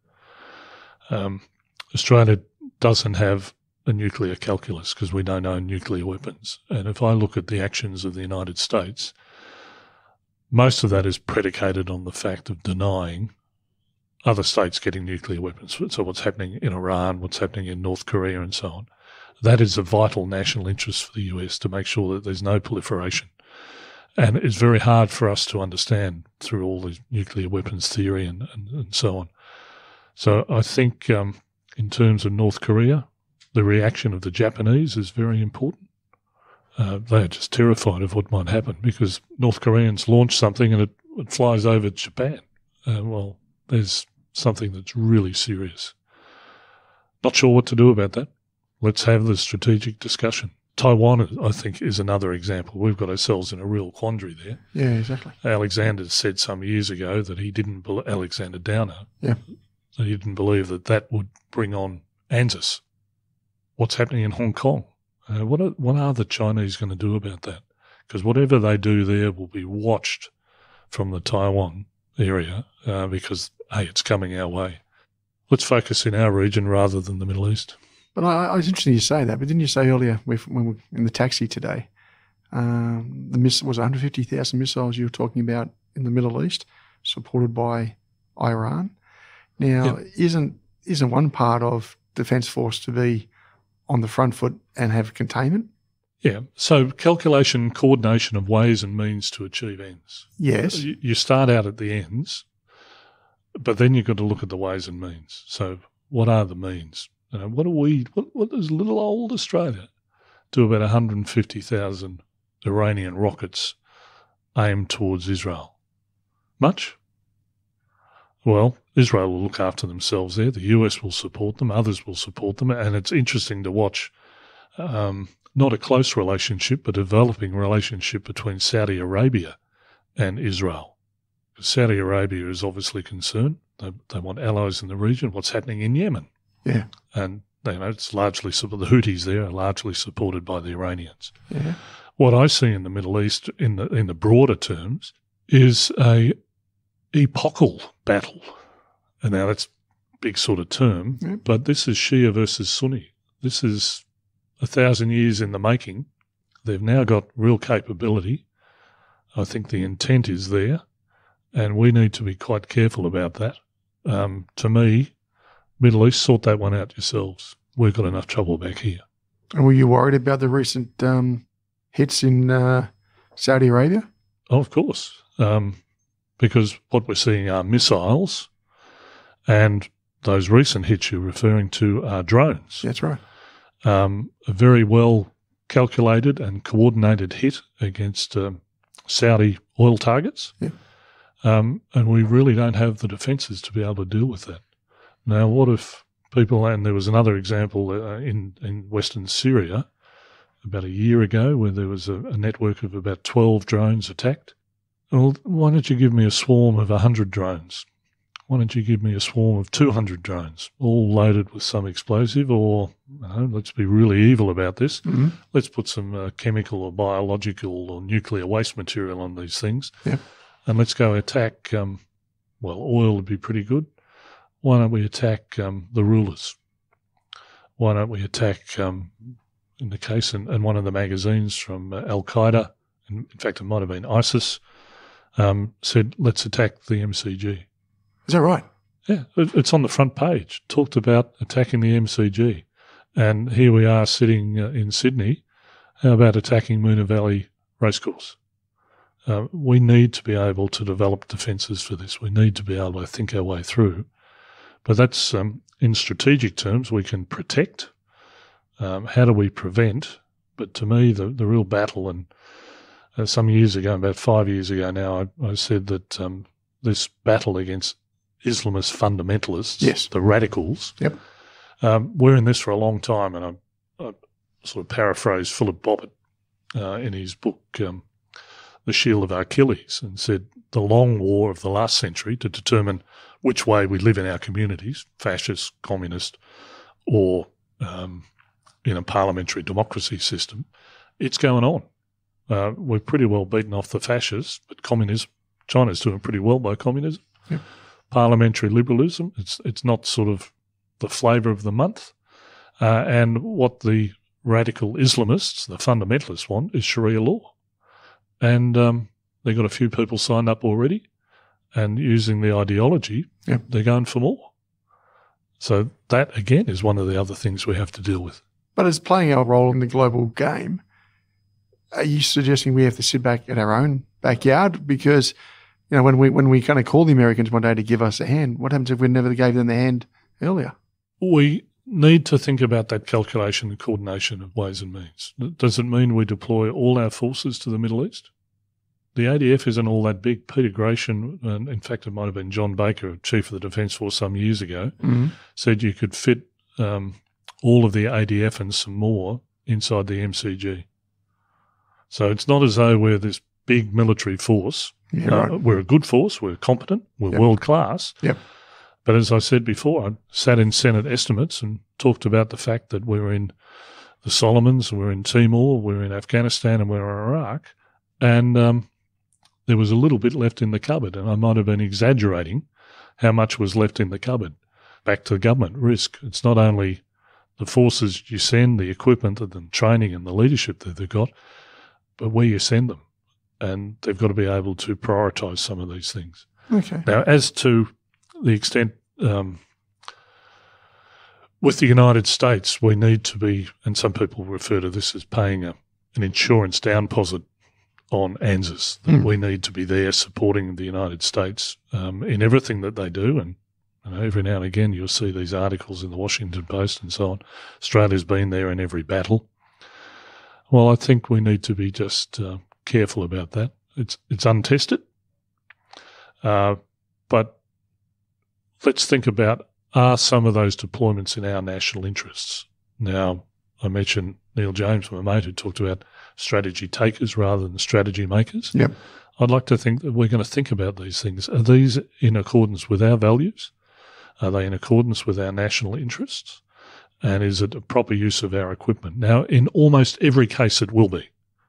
Australia doesn't have a nuclear calculus because we don't own nuclear weapons. And if I look at the actions of the United States, most of that is predicated on the fact of denying other states getting nuclear weapons. So what's happening in Iran, what's happening in North Korea and so on. That is a vital national interest for the US to make sure that there's no proliferation. And it's very hard for us to understand through all the nuclear weapons theory and so on. So I think in terms of North Korea, the reaction of the Japanese is very important. They are just terrified of what might happen because North Koreans launch something and it flies over Japan. Well, there's something that's really serious. Not sure what to do about that. Let's have the strategic discussion. Taiwan, I think, is another example. We've got ourselves in a real quandary there. Yeah, exactly. Alexander said some years ago that he didn't believe, Alexander Downer, yeah, that he didn't believe that would bring on ANZUS. What's happening in Hong Kong? What are the Chinese going to do about that? Because whatever they do there will be watched from the Taiwan area because, hey, it's coming our way. Let's focus in our region rather than the Middle East. But I was interested you say that. But didn't you say earlier when we were in the taxi today, was 150,000 missiles you were talking about in the Middle East, supported by Iran? Now, isn't one part of Defence Force to be on the front foot and have containment? Yeah. So calculation, coordination of ways and means to achieve ends. Yes. You start out at the ends, but then you've got to look at the ways and means. So what are the means? What does little old Australia do about 150,000 Iranian rockets aimed towards Israel? Much? Well, Israel will look after themselves there. The US will support them. Others will support them. And it's interesting to watch not a close relationship, but a developing relationship between Saudi Arabia and Israel. Saudi Arabia is obviously concerned. They want allies in the region. What's happening in Yemen? Yeah. And it's largely the Houthis there are largely supported by the Iranians. Yeah. What I see in the Middle East, in the broader terms, is a epochal battle. And now that's a big sort of term, but this is Shia versus Sunni. This is 1,000 years in the making. They've now got real capability. I think the intent is there, and we need to be quite careful about that. To me, Middle East, sort that one out yourselves. We've got enough trouble back here. And were you worried about the recent hits in Saudi Arabia? Oh, of course. Because what we're seeing are missiles, and those recent hits you're referring to are drones. That's right. A very well calculated and coordinated hit against Saudi oil targets. Yeah. And we really don't have the defences to be able to deal with that. Now, what if people, and there was another example in Western Syria about a year ago where there was a network of about 12 drones attacked. Well, why don't you give me a swarm of 100 drones? Why don't you give me a swarm of 200 drones, all loaded with some explosive, or let's be really evil about this. Mm-hmm. Let's put some chemical or biological or nuclear waste material on these things, and let's go attack, oil would be pretty good. Why don't we attack the rulers? Why don't we attack, in the case in one of the magazines from Al-Qaeda, in fact it might have been ISIS, said, let's attack the MCG. Is that right? Yeah, it's on the front page. Talked about attacking the MCG. And here we are sitting in Sydney. How about attacking Moona Valley Racecourse? We need to be able to develop defences for this. We need to be able to think our way through. But that's, in strategic terms, we can protect. How do we prevent? But to me, the real battle, and some years ago, about 5 years ago now, I said that this battle against Islamist fundamentalists, yes, the radicals, yep, we're in this for a long time. And I sort of paraphrased Philip Bobbitt in his book, The Shield of Achilles, and said the long war of the last century to determine which way we live in our communities, fascist, communist, or in a parliamentary democracy system, it's going on. We've pretty well beaten off the fascists, but China's doing pretty well by communism. Yep. Parliamentary liberalism, it's not sort of the flavour of the month. And what the radical Islamists, the fundamentalists, want is Sharia law. And they've got a few people signed up already, and using the ideology, yep, they're going for more. So that, again, is one of the other things we have to deal with. But as playing our role in the global game, are you suggesting we have to sit back at our own backyard? Because, you know, when we kind of call the Americans one day to give us a hand, what happens if we never gave them the hand earlier? We need to think about that calculation and coordination of ways and means. Does it mean we deploy all our forces to the Middle East? The ADF isn't all that big. Peter Gratian, and in fact it might have been John Baker, Chief of the Defence Force some years ago, said you could fit all of the ADF and some more inside the MCG. So it's not as though we're this big military force. Yeah, right. We're a good force, we're competent, we're world-class. Yep. But as I said before, I sat in Senate estimates and talked about the fact that we're in the Solomons, we're in Timor, we're in Afghanistan, and we're in Iraq. And there was a little bit left in the cupboard, and I might have been exaggerating how much was left in the cupboard. Back to government risk. It's not only the forces you send, the equipment and the training and the leadership that they've got, but where you send them. And they've got to be able to prioritise some of these things. Okay. Now, as to the extent with the United States, we need to be, and some people refer to this as paying an insurance down deposit on ANZUS, that we need to be there supporting the United States in everything that they do. And you know, every now and again you'll see these articles in the Washington Post and so on. Australia's been there in every battle. Well, I think we need to be just careful about that. It's untested. But let's think about, are some of those deployments in our national interests? Now, I mentioned Neil James, my mate, who talked about strategy takers rather than strategy makers. Yep. I'd like to think that we're going to think about these things. Are these in accordance with our values? Are they in accordance with our national interests? And is it a proper use of our equipment? Now, in almost every case it will be.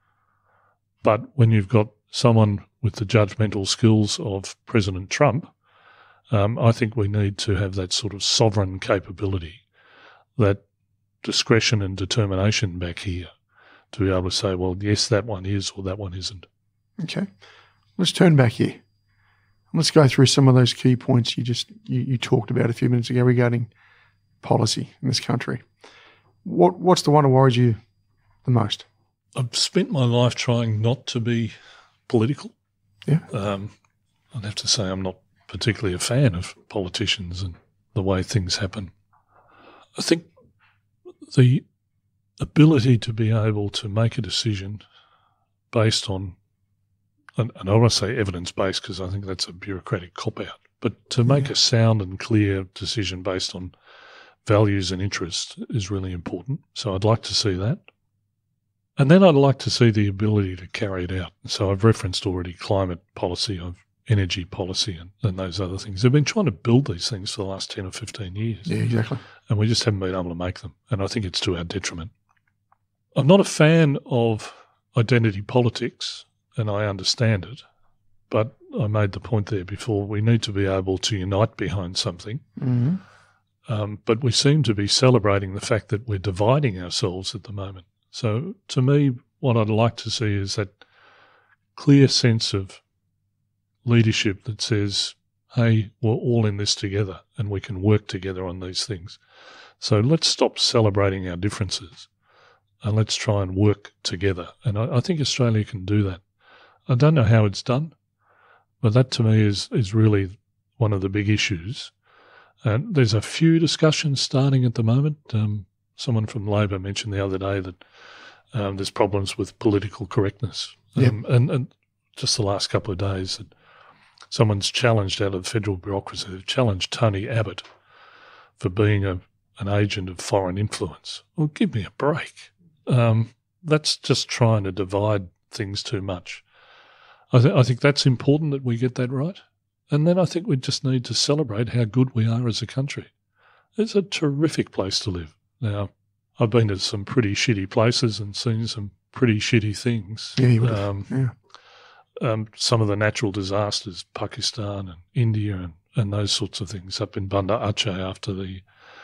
But when you've got someone with the judgmental skills of President Trump, I think we need to have that sort of sovereign capability, that discretion and determination back here to be able to say, well, yes, that one is or that one isn't. Okay. Let's turn back here. Let's go through some of those key points you talked about a few minutes ago regarding policy in this country. What's the one that worries you the most? I've spent my life trying not to be political. Yeah. I'd have to say I'm not particularly a fan of politicians and the way things happen. I think the ability to be able to make a decision based on, and I don't want to say evidence-based because I think that's a bureaucratic cop-out, but to make a sound and clear decision based on values and interests is really important. So I'd like to see that. And then I'd like to see the ability to carry it out. So I've referenced already climate policy, energy policy and those other things. They've been trying to build these things for the last 10 or 15 years. Yeah, exactly. And we just haven't been able to make them. And I think it's to our detriment. I'm not a fan of identity politics, and I understand it. But I made the point there before, we need to be able to unite behind something. Mm-hmm. But we seem to be celebrating the fact that we're dividing ourselves at the moment. So to me, what I'd like to see is that clear sense of leadership that says, hey, we're all in this together and we can work together on these things. So let's stop celebrating our differences and let's try and work together. And I think Australia can do that. I don't know how it's done, but that to me is really one of the big issues. And there's a few discussions starting at the moment. Someone from Labor mentioned the other day that there's problems with political correctness. And just the last couple of days that someone's challenged out of the federal bureaucracy, they've challenged Tony Abbott for being an agent of foreign influence. Well, give me a break. That's just trying to divide things too much. I think that's important that we get that right. And then I think we just need to celebrate how good we are as a country. It's a terrific place to live. Now, I've been to some pretty shitty places and seen some pretty shitty things. Yeah, you would have. Some of the natural disasters, Pakistan and India and those sorts of things up in Banda Aceh after the...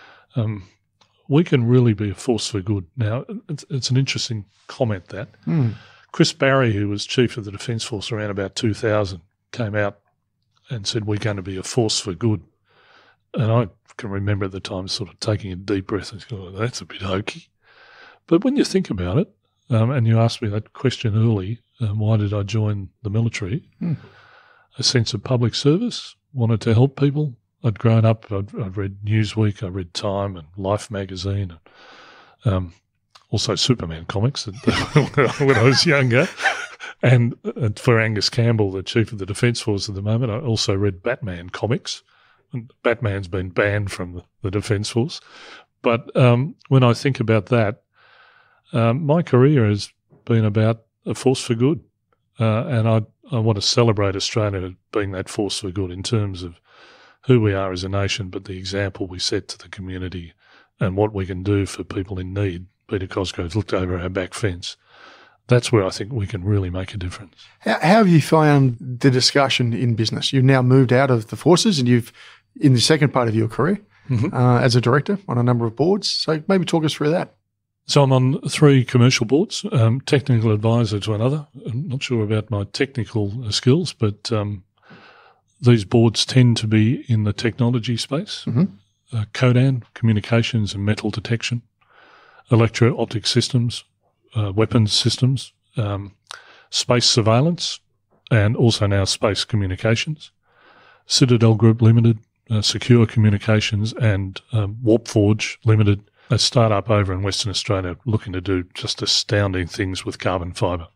we can really be a force for good. Now, it's an interesting comment that. Chris Barry, who was Chief of the Defence Force around about 2000, came out and said, we're going to be a force for good. And I can remember at the time sort of taking a deep breath and going, oh, that's a bit hokey. But when you think about it, and you asked me that question early, why did I join the military? A sense of public service, wanted to help people. I'd grown up, I'd read Newsweek, I read Time and Life magazine, and also Superman comics when I was younger. And for Angus Campbell, the Chief of the Defence Force at the moment, I also read Batman comics. And Batman's been banned from the Defence Force. But when I think about that, my career has been about a force for good. And I want to celebrate Australia being that force for good in terms of who we are as a nation, but the example we set to the community and what we can do for people in need. Peter Cosgrove's looked over our back fence. That's where I think we can really make a difference. How have you found the discussion in business? You've now moved out of the forces and you've, in the second part of your career, as a director on a number of boards. So maybe talk us through that. So I'm on 3 commercial boards, technical advisor to another. I'm not sure about my technical skills, but these boards tend to be in the technology space. Codan, communications and metal detection. Electro, optic systems, weapons systems, space surveillance, and also now space communications. Citadel Group Limited, Secure Communications, and WarpForge Limited, a startup over in Western Australia looking to do just astounding things with carbon fibre.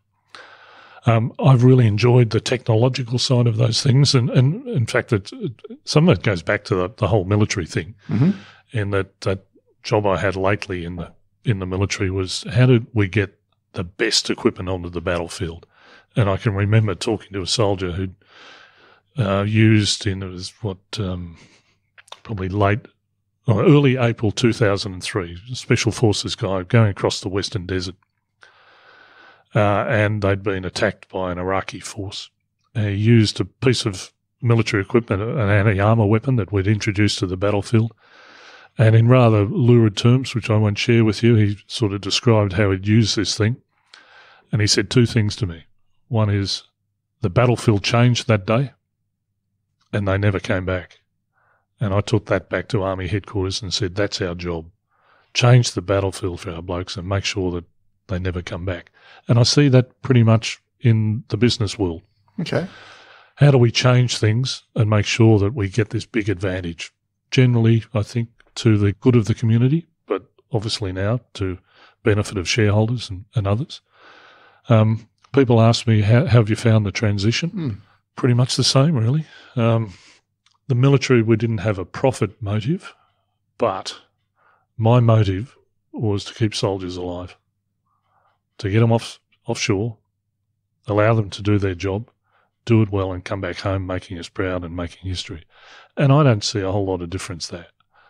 I've really enjoyed the technological side of those things, and in fact, some of it goes back to the whole military thing. In that job I had lately in the military was how did we get the best equipment onto the battlefield? And I can remember talking to a soldier who'd used probably early April 2003, a Special Forces guy going across the Western Desert. And they'd been attacked by an Iraqi force. He used a piece of military equipment, an anti-armour weapon that we'd introduced to the battlefield. And in rather lurid terms, which I won't share with you, he sort of described how he'd used this thing. And he said 2 things to me. One is the battlefield changed that day and they never came back. And I took that back to Army headquarters and said, that's our job. Change the battlefield for our blokes and make sure that they never come back. And I see that pretty much in the business world. Okay. How do we change things and make sure that we get this big advantage? Generally, I think, to the good of the community, but obviously now to benefit of shareholders and others. People ask me, how have you found the transition? Pretty much the same, really. The military, we didn't have a profit motive, but my motive was to keep soldiers alive, to get them offshore, allow them to do their job, do it well and come back home making us proud and making history. And I don't see a whole lot of difference there.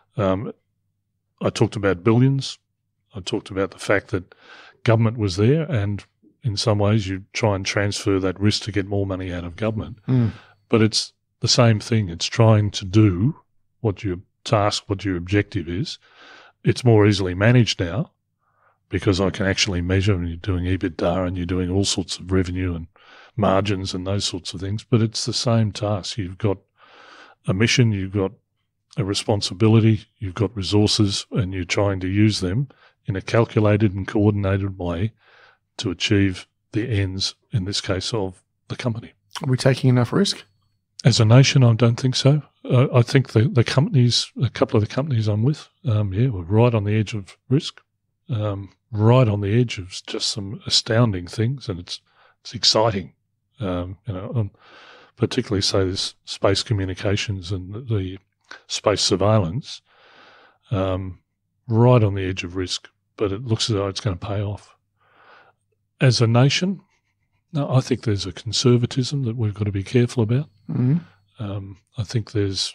I talked about billions. I talked about the fact that government was there and in some ways you try and transfer that risk to get more money out of government. But it's the same thing. It's trying to do what your task, what your objective is. It's more easily managed now because I can actually measure, and you're doing EBITDA and you're doing all sorts of revenue and margins and those sorts of things. But it's the same task. You've got a mission, you've got a responsibility, you've got resources, and you're trying to use them in a calculated and coordinated way to achieve the ends, in this case, of the company. Are we taking enough risk? As a nation, I don't think so. I think the companies, a couple of the companies I'm with, we're right on the edge of risk, right on the edge of just some astounding things, and it's exciting. Particularly say this space communications and the space surveillance, right on the edge of risk, but it looks as though it's going to pay off. As a nation, no, I think there's a conservatism that we've got to be careful about. Mm-hmm. I think there's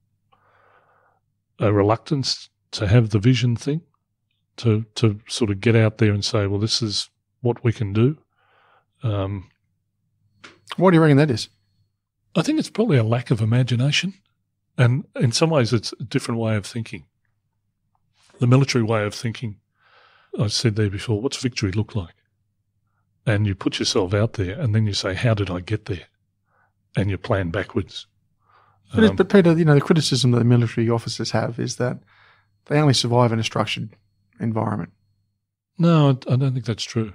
a reluctance to have the vision thing, to sort of get out there and say, well, this is what we can do. What do you reckon that is? I think it's probably a lack of imagination, and in some ways it's a different way of thinking. The military way of thinking, I said there before, what's victory look like? And you put yourself out there and then you say, how did I get there? And you plan backwards. But Peter, the criticism that the military officers have is that they only survive in a structured environment. No, I don't think that's true.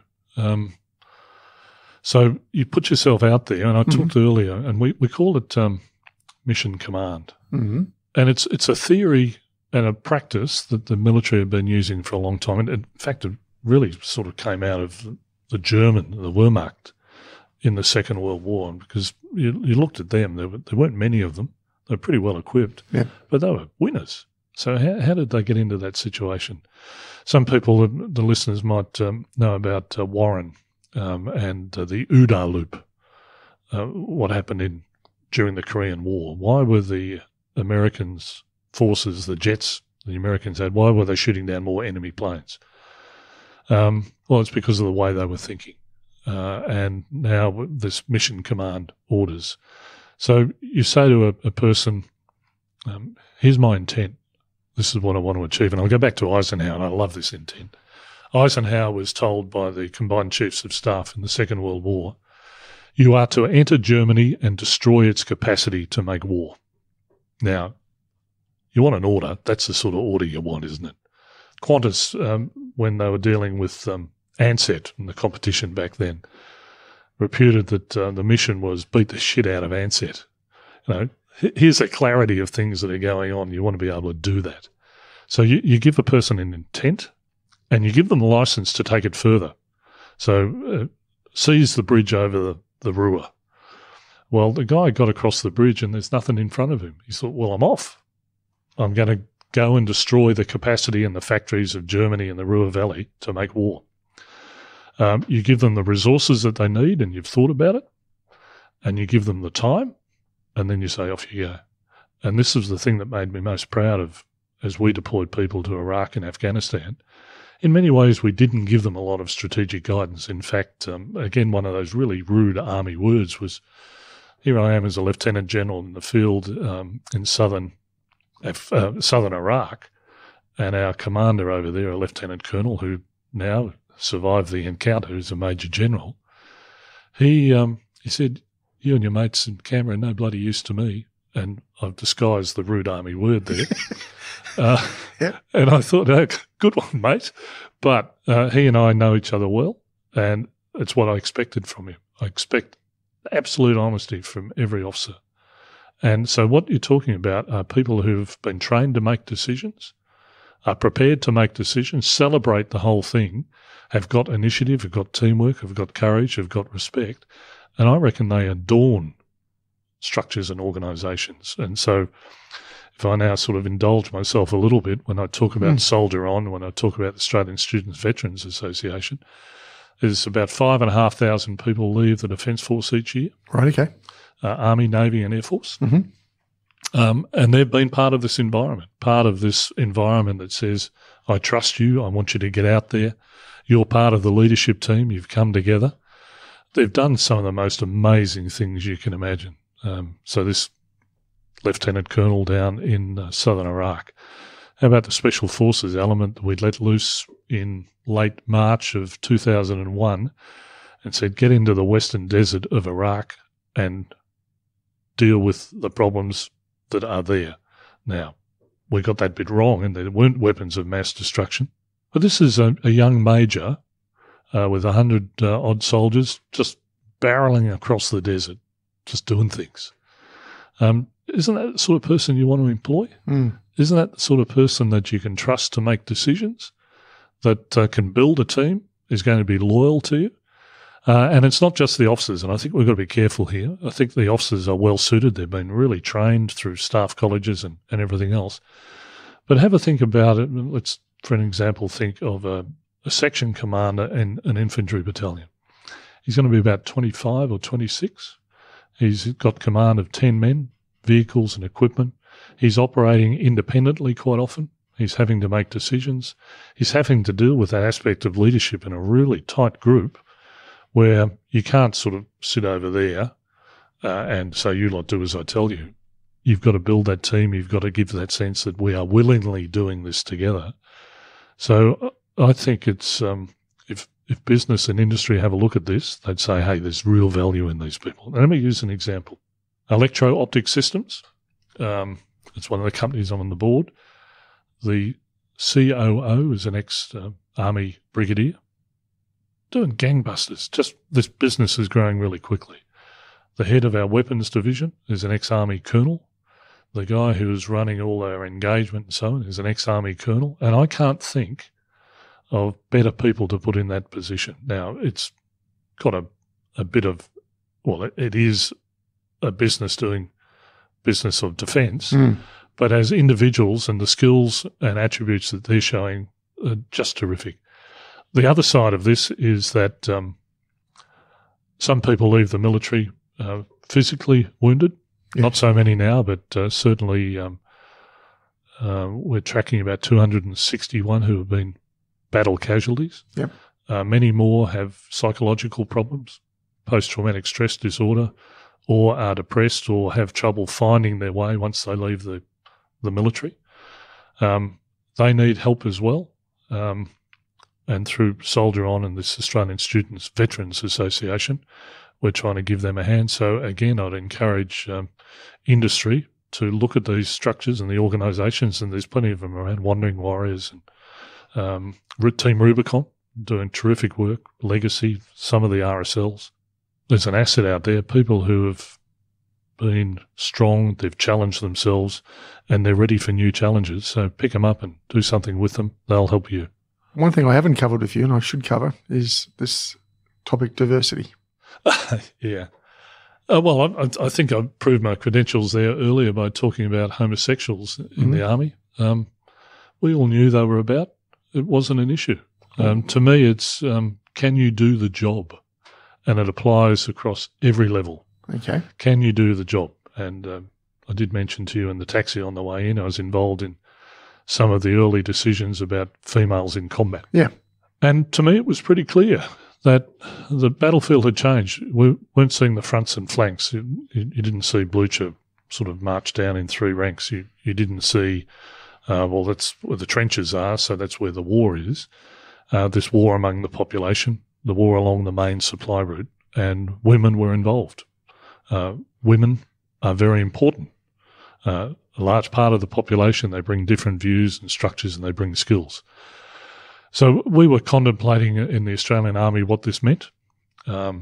So you put yourself out there, and I talked earlier, and we call it mission command. Mm-hmm. And it's a theory and a practice that the military have been using for a long time. And in fact, it really sort of came out of the German, the Wehrmacht, in the Second World War, because you looked at them, there weren't many of them. They were pretty well equipped, but they were winners. So how did they get into that situation? Some people, the listeners might know about Warren and the OODA loop, what happened during the Korean War. Why were the Americans' forces, the jets the Americans had, why were they shooting down more enemy planes? Well, it's because of the way they were thinking. And now this mission command orders. So you say to a person, here's my intent. This is what I want to achieve. And I'll go back to Eisenhower, and I love this intent. Eisenhower was told by the Combined Chiefs of Staff in the Second World War, you are to enter Germany and destroy its capacity to make war. Now, you want an order. That's the sort of order you want, isn't it? Qantas, when they were dealing with Ansett and the competition back then, reputed that the mission was beat the shit out of Ansett. Here's a clarity of things that are going on. You want to be able to do that. So you give a person an intent, and you give them the license to take it further. So seize the bridge over the Ruhr. Well, the guy got across the bridge and there's nothing in front of him. He thought, well, I'm off. I'm going to go and destroy the capacity in the factories of Germany in the Ruhr Valley to make war. You give them the resources that they need, and you've thought about it, and you give them the time, and then you say, off you go. And this is the thing that made me most proud of as we deployed people to Iraq and Afghanistan. In many ways, we didn't give them a lot of strategic guidance. In fact, again, one of those really rude army words was, here I am as a lieutenant general in the field in southern Iraq, and our commander over there, a lieutenant colonel who now survived the encounter, who's a major general, he said, you and your mates in Canberra are no bloody use to me. And I've disguised the rude army word there. And I thought, oh, good one, mate. But he and I know each other well, and it's what I expected from him. I expect absolute honesty from every officer. And so what you're talking about are people who've been trained to make decisions, are prepared to make decisions, celebrate the whole thing, have got initiative, have got teamwork, have got courage, have got respect, and I reckon they adorn structures and organisations. And so if I now sort of indulge myself a little bit when I talk about Soldier On, when I talk about the Australian Students Veterans Association, there's about 5,500 people leave the Defence Force each year. Right, okay. Army, Navy and Air Force. Mm-hmm. And they've been part of this environment that says, I trust you, I want you to get out there, you're part of the leadership team, you've come together. They've done some of the most amazing things you can imagine. So this Lieutenant Colonel down in southern Iraq, how about the Special Forces element that we'd let loose in late March of 2001 and said, get into the western desert of Iraq and deal with the problems that are there. Now, we got that bit wrong, and there weren't weapons of mass destruction. But this is a young major with 100 odd soldiers, just barreling across the desert, just doing things. Isn't that the sort of person you want to employ? Isn't that the sort of person that you can trust to make decisions, that can build a team, is going to be loyal to you? And it's not just the officers, and I think we've got to be careful here. I think the officers are well suited. They've been really trained through staff colleges and everything else. But have a think about it. Let's, for an example, think of a section commander in an infantry battalion. He's going to be about 25 or 26. He's got command of 10 men, vehicles and equipment. He's operating independently quite often. He's having to make decisions. He's having to deal with that aspect of leadership in a really tight group where you can't sort of sit over there and say, you lot do as I tell you. You've got to build that team. You've got to give that sense that we are willingly doing this together. So I think it's if business and industry have a look at this, they'd say, hey, there's real value in these people. Now, let me use an example. Electro, Optic Systems. It's one of the companies I'm on the board. The COO is an ex-Army brigadier. Doing gangbusters. Just this business is growing really quickly. The head of our weapons division is an ex-Army colonel. The guy who is running all our engagement and so on is an ex-Army colonel. And I can't think of better people to put in that position. Now, it's got a bit of, well, it is a business doing business of defence, but as individuals and the skills and attributes that they're showing are just terrific. The other side of this is that some people leave the military physically wounded. Yeah. Not so many now, but certainly we're tracking about 261 who have been battle casualties. Yep. Many more have psychological problems, post-traumatic stress disorder, or are depressed or have trouble finding their way once they leave the military. They need help as well. And through Soldier On and this Australian Students Veterans Association, we're trying to give them a hand. So again, I'd encourage industry to look at these structures and the organisations, and there's plenty of them around, Wandering Warriors and Team Rubicon, doing terrific work, Legacy, some of the RSLs. There's an asset out there, people who have been strong, they've challenged themselves, and they're ready for new challenges. So pick them up and do something with them. They'll help you. One thing I haven't covered with you, and I should cover, is this topic, diversity. Yeah. Well, I think I proved my credentials there earlier by talking about homosexuals in the Army. We all knew they were about. It wasn't an issue. To me, it's can you do the job? And it applies across every level. Okay. Can you do the job? And I did mention to you in the taxi on the way in, I was involved in some of the early decisions about females in combat. Yeah. And to me, it was pretty clear that the battlefield had changed. We weren't seeing the fronts and flanks. You didn't see Blucher sort of march down in three ranks. You didn't see, well, that's where the trenches are, so that's where the war is. This war among the population, the war along the main supply route, and women were involved. Women are very important. A large part of the population, they bring different views and structures and they bring skills. So we were contemplating in the Australian Army what this meant. And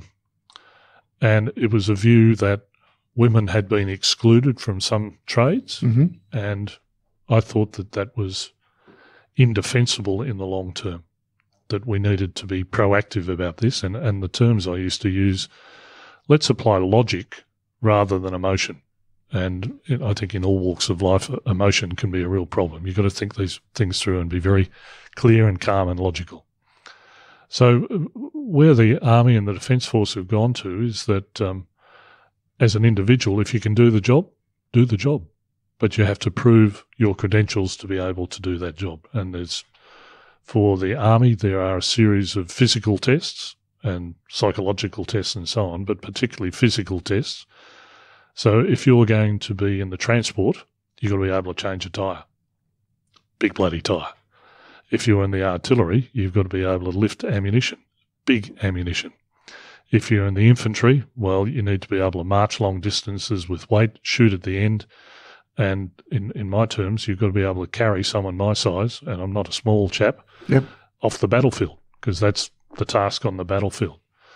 it was a view that women had been excluded from some trades. And I thought that that was indefensible in the long term, that we needed to be proactive about this. And the terms I used to use, let's apply logic rather than emotion. And I think in all walks of life, emotion can be a real problem. You've got to think these things through and be very clear and calm and logical. So where the Army and the Defence Force have gone to is that as an individual, if you can do the job, do the job. But you have to prove your credentials to be able to do that job. And for the Army, there are a series of physical tests and psychological tests and so on, but particularly physical tests. So if you're going to be in the transport, you've got to be able to change a tyre. Big bloody tyre. If you're in the artillery, you've got to be able to lift ammunition. Big ammunition. If you're in the infantry, well, you need to be able to march long distances with weight, shoot at the end. And in my terms, you've got to be able to carry someone my size, and I'm not a small chap, off the battlefield, because that's the task on the battlefield.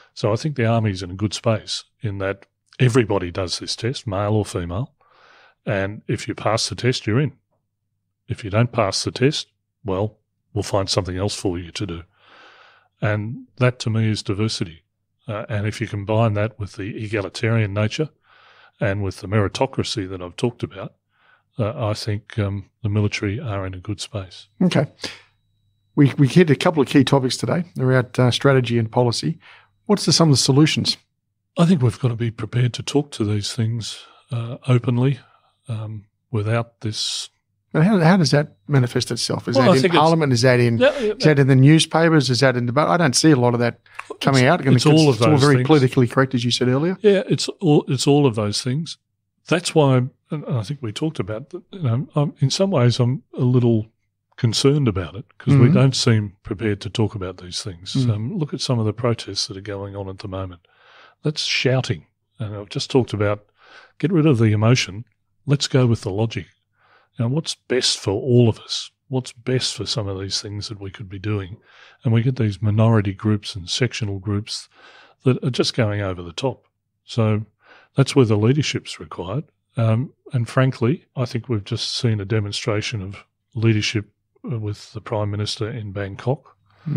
So I think the Army's in a good space in that everybody does this test, male or female, and if you pass the test, you're in. If you don't pass the test, well, we'll find something else for you to do. And that, to me, is diversity. And if you combine that with the egalitarian nature and with the meritocracy that I've talked about, I think the military are in a good space. Okay. We hit a couple of key topics today around strategy and policy. What's some of the solutions? I think we've got to be prepared to talk to these things openly without this. But how does that manifest itself? Is that in Parliament? Is that in is that in the newspapers? Is that in debate? I don't see a lot of that coming out. It's all of those. It's all very things. politically correct, as you said earlier. Yeah, it's all of those things. That's why, and I think we talked about that. In some ways, I'm a little concerned about it because we don't seem prepared to talk about these things. Look at some of the protests that are going on at the moment. That's shouting. And I've just talked about get rid of the emotion. Let's go with the logic. What's best for all of us? What's best for some of these things that we could be doing? And we get these minority groups and sectional groups that are just going over the top. So that's where the leadership's required. And frankly, I think we've just seen a demonstration of leadership with the Prime Minister in Bangkok.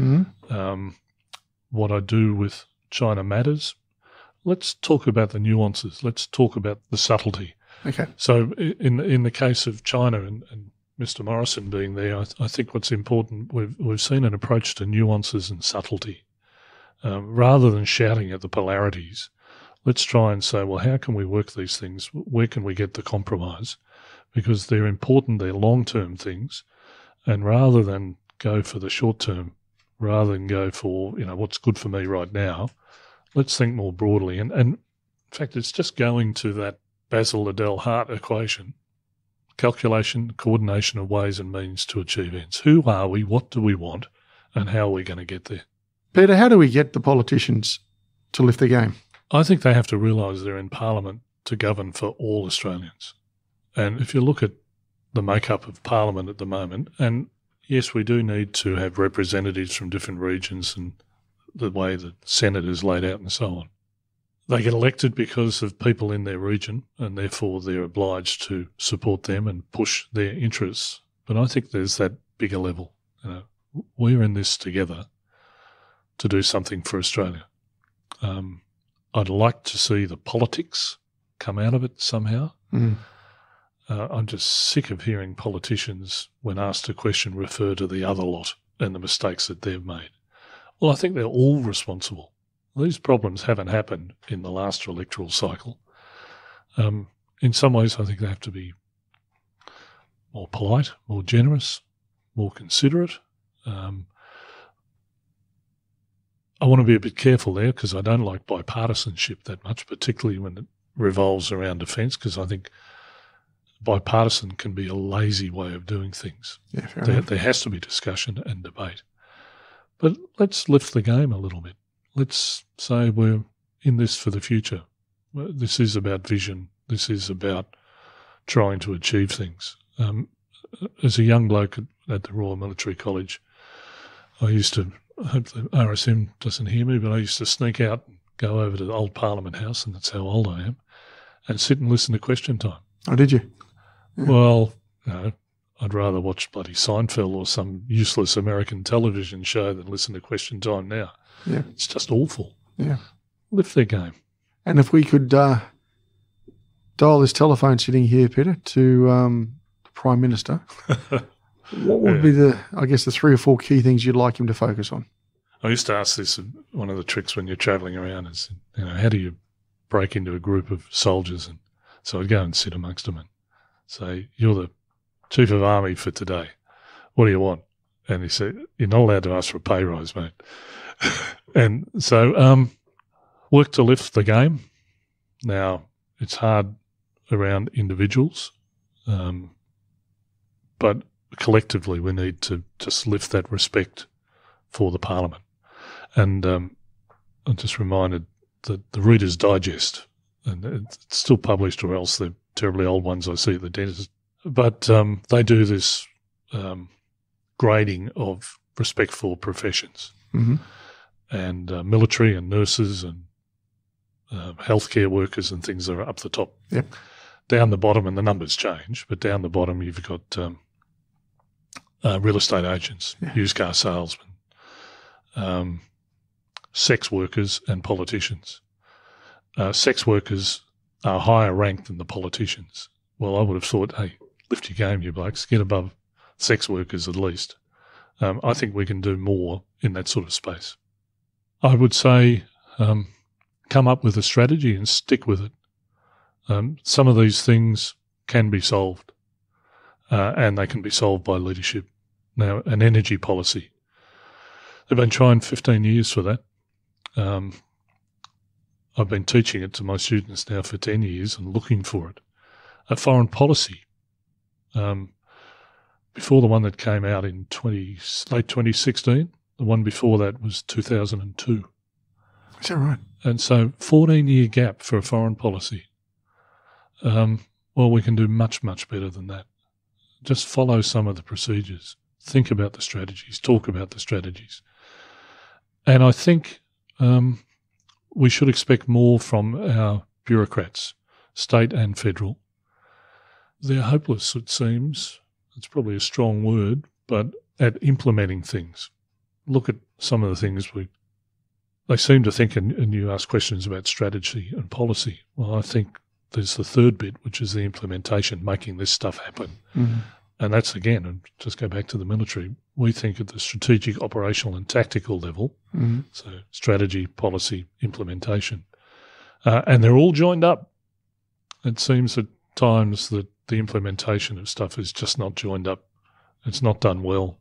What I do with China matters. Let's talk about the nuances. Let's talk about the subtlety. Okay. So in the case of China and Mr. Morrison being there, I think what's important, we've seen an approach to nuances and subtlety. Rather than shouting at the polarities, let's try and say, well, how can we work these things? Where can we get the compromise? Because they're important, they're long-term things. And rather than go for the short-term, rather than go for, what's good for me right now, let's think more broadly. And in fact, it's just going to that Basil Liddell Hart equation, calculation, coordination of ways and means to achieve ends. Who are we, what do we want, and how are we going to get there? Peter, how do we get the politicians to lift the game? I think they have to realise they're in Parliament to govern for all Australians. And if you look at the makeup of Parliament at the moment, and yes, we do need to have representatives from different regions and the way the Senate is laid out and so on. They get elected because of people in their region, and therefore they're obliged to support them and push their interests. But I think there's that bigger level. We're in this together to do something for Australia. I'd like to see the politics come out of it somehow. I'm just sick of hearing politicians, when asked a question, refer to the other lot and the mistakes that they've made. Well, I think they're all responsible. These problems haven't happened in the last electoral cycle. In some ways, I think they have to be more polite, more generous, more considerate. I want to be a bit careful there because I don't like bipartisanship that much, particularly when it revolves around defence, because I think bipartisan can be a lazy way of doing things. Yeah, fair enough. There has to be discussion and debate. But let's lift the game a little bit. Let's say we're in this for the future. This is about vision. This is about trying to achieve things. As a young bloke at the Royal Military College, I used to, I hope the RSM doesn't hear me, but I used to sneak out and go over to the old Parliament House, and that's how old I am, and sit and listen to Question Time. Oh, did you? Yeah. Well, I'd rather watch bloody Seinfeld or some useless American television show than listen to Question Time now. Yeah. It's just awful. Yeah. Lift their game. And if we could dial this telephone sitting here, Peter, to the Prime Minister, what would be the 3 or 4 key things you'd like him to focus on? I used to ask this, one of the tricks when you're travelling around is, how do you break into a group of soldiers? And so I'd go and sit amongst them and say, you're the Chief of Army for today. What do you want? And he said, you're not allowed to ask for a pay rise, mate. And so work to lift the game. Now, it's hard around individuals, but collectively we need to just lift that respect for the Parliament. And I'm just reminded that the Reader's Digest, and it's still published, or else they're terribly old ones I see at the dentist, but they do this grading of respect for professions. Mm-hmm. and military and nurses and healthcare workers and things that are up the top. Yep. Down the bottom, and the numbers change, but down the bottom you've got real estate agents, used car salesmen, sex workers and politicians. Sex workers are higher ranked than the politicians. Well, I would have thought, hey, lift your game, you blokes, get above sex workers at least. I think we can do more in that sort of space. I would say come up with a strategy and stick with it. Some of these things can be solved, and they can be solved by leadership. Now, an energy policy. They've been trying 15 years for that. I've been teaching it to my students now for 10 years and looking for it. A foreign policy. Before the one that came out in late 2016, the one before that was 2002. Is that right? And so 14-year gap for a foreign policy. Well, we can do much, much better than that. Just follow some of the procedures. Think about the strategies. Talk about the strategies. And I think we should expect more from our bureaucrats, state and federal. They're hopeless, it seems. It's probably a strong word, but at implementing things. Look at some of the things they seem to think, and you ask questions about strategy and policy. Well, I think there's the third bit, which is the implementation, making this stuff happen. Mm-hmm. And that's, again, and just go back to the military, we think at the strategic, operational and tactical level, so strategy, policy, implementation. And they're all joined up. It seems at times that the implementation of stuff is just not joined up. It's not done well.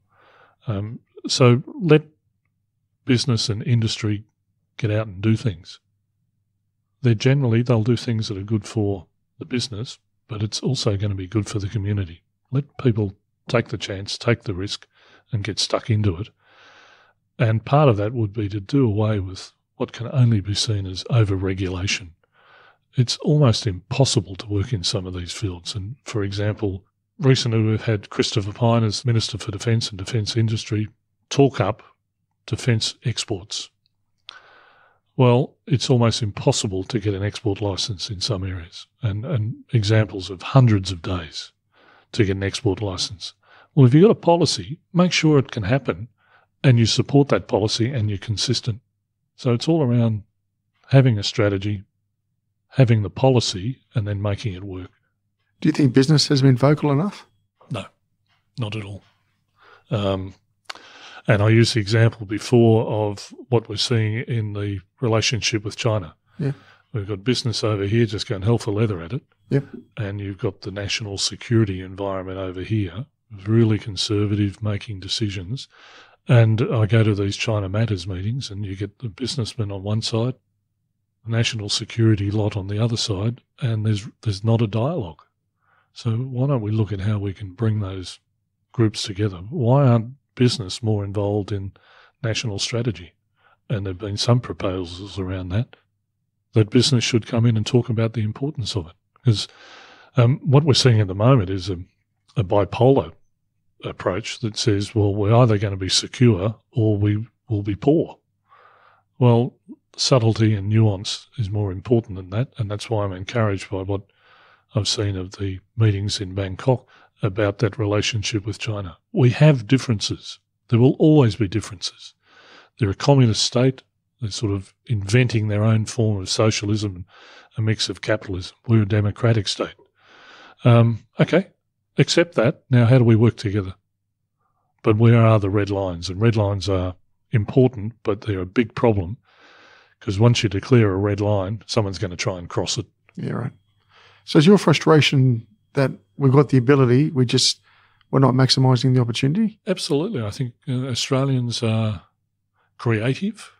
So let business and industry get out and do things. They'll do things that are good for the business, but it's also going to be good for the community. Let people take the chance, take the risk, and get stuck into it. And part of that would be to do away with what can only be seen as over-regulation. It's almost impossible to work in some of these fields. And, for example, recently we've had Christopher Pyne as Minister for Defence and Defence Industry talk up defence exports. Well, it's almost impossible to get an export licence in some areas, and examples of hundreds of days to get an export licence. Well, if you've got a policy, make sure it can happen, and you support that policy and you're consistent. So it's all around having a strategy, having the policy, and then making it work. Do you think business has been vocal enough? No, not at all. And I used the example before of what we're seeing in the relationship with China. Yeah. We've got business over here just going hell for leather at it. Yep. And you've got the national security environment over here, really conservative, making decisions. And I go to these China Matters meetings and you get the businessmen on one side, the national security lot on the other side, and there's not a dialogue. So why don't we look at how we can bring those groups together? Why aren't business more involved in national strategy? And there have been some proposals around that business should come in and talk about the importance of it. Because what we're seeing at the moment is a bipolar approach that says, well, we're either going to be secure or we will be poor. Well, subtlety and nuance is more important than that, and that's why I'm encouraged by what I've seen of the meetings in Bangkok about that relationship with China. We have differences. There will always be differences. They're a communist state. They're sort of inventing their own form of socialism and a mix of capitalism. We're a democratic state. Okay, accept that. Now, how do we work together? But where are the red lines? And red lines are important, but they're a big problem because once you declare a red line, someone's going to try and cross it. Yeah, right. So is your frustration that we've got the ability, we're not maximising the opportunity? Absolutely. I think Australians are creative.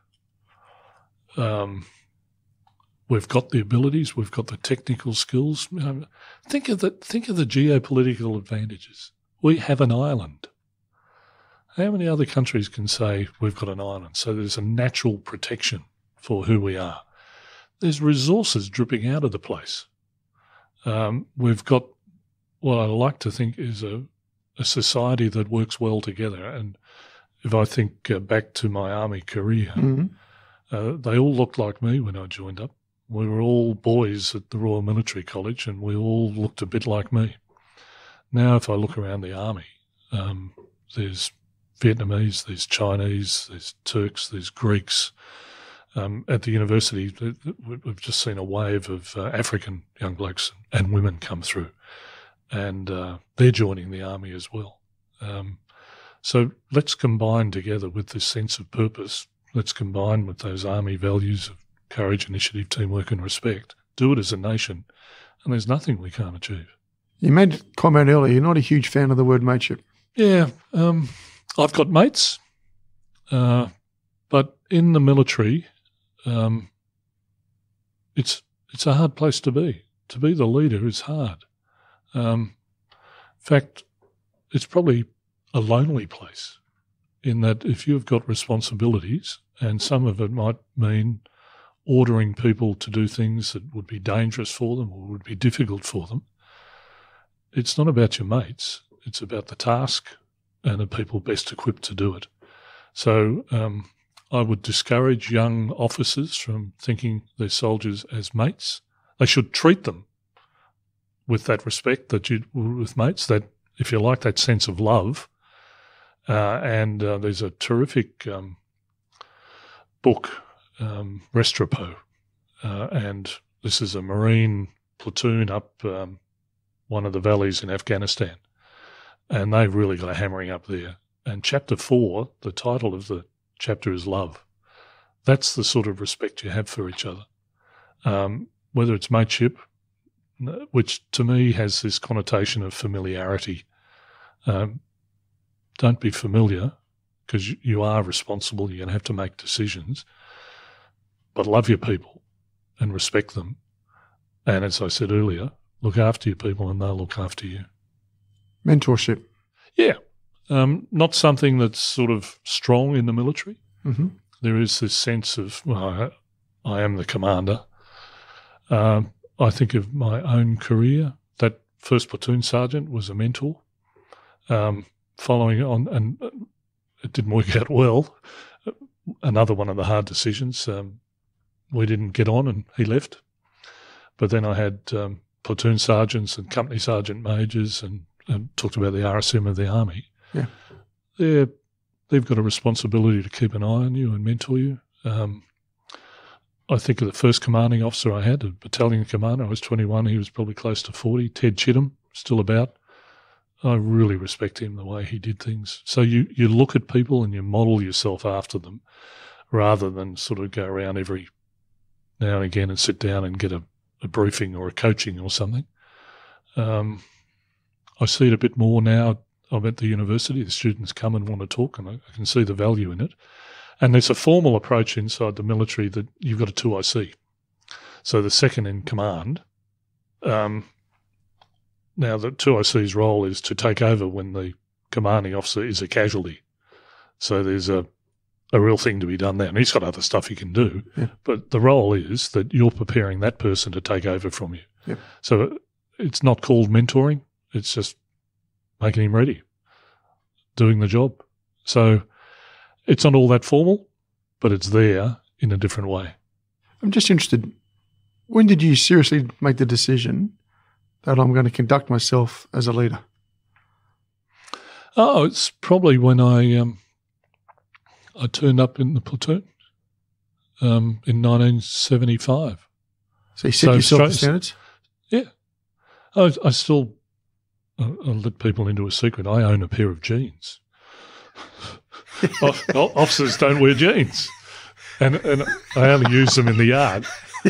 We've got the abilities. We've got the technical skills. Think of the geopolitical advantages. We have an island. How many other countries can say we've got an island? So there's a natural protection for who we are. There's resources dripping out of the place. We've got what I like to think is a society that works well together. And if I think back to my army career, they all looked like me when I joined up. We were all boys at the Royal Military College, and we all looked a bit like me. Now, if I look around the army, there's Vietnamese, there's Chinese, there's Turks, there's Greeks. At the university, we've just seen a wave of African young blokes and women come through, and they're joining the army as well. So let's combine together with this sense of purpose. Let's combine with those army values of courage, initiative, teamwork and respect. Do it as a nation, and there's nothing we can't achieve. You made a comment earlier, you're not a huge fan of the word mateship. Yeah, I've got mates, but in the military, it's a hard place to be. To be the leader is hard. In fact, it's probably a lonely place in that if you've got responsibilities, and some of it might mean ordering people to do things that would be dangerous for them or would be difficult for them, it's not about your mates. It's about the task and the people best equipped to do it. So I would discourage young officers from thinking their soldiers as mates. They should treat them with that respect that you with mates, that, if you like, that sense of love. And there's a terrific book, Restrepo, and this is a Marine platoon up one of the valleys in Afghanistan, and they've really got a hammering up there. And chapter 4, the title of the chapter is Love. That's the sort of respect you have for each other, whether it's mateship, which to me has this connotation of familiarity. Don't be familiar, because you are responsible. You're going to have to make decisions, but love your people and respect them. And as I said earlier, look after your people and they'll look after you. Mentorship. Yeah. Not something that's sort of strong in the military. Mm-hmm. There is this sense of, well, I am the commander. I think of my own career. That first platoon sergeant was a mentor. Following on, and it didn't work out well. Another one of the hard decisions. We didn't get on and he left. But then I had platoon sergeants and company sergeant majors and talked about the RSM of the Army. Yeah. They've got a responsibility to keep an eye on you and mentor you. I think of the first commanding officer I had, a battalion commander. I was 21. He was probably close to 40. Ted Chittum, still about. I really respect him, the way he did things. So you look at people and you model yourself after them rather than sort of go around every now and again and sit down and get a briefing or a coaching or something. I see it a bit more now. I'm at the university. The students come and want to talk, and I can see the value in it. And there's a formal approach inside the military that you've got a 2IC. So the second in command. Now, the 2IC's role is to take over when the commanding officer is a casualty. So there's a real thing to be done there. And he's got other stuff he can do. Yeah. But the role is that you're preparing that person to take over from you. Yeah. So it's not called mentoring. It's just making him ready, doing the job. So it's not all that formal, but it's there in a different way. I'm just interested, when did you seriously make the decision that I'm going to conduct myself as a leader? Oh, it's probably when I turned up in the platoon in 1975. So you set yourself the standards? Yeah. I still, I'll let people into a secret. I own a pair of jeans. Officers don't wear jeans. And I only use them in the yard.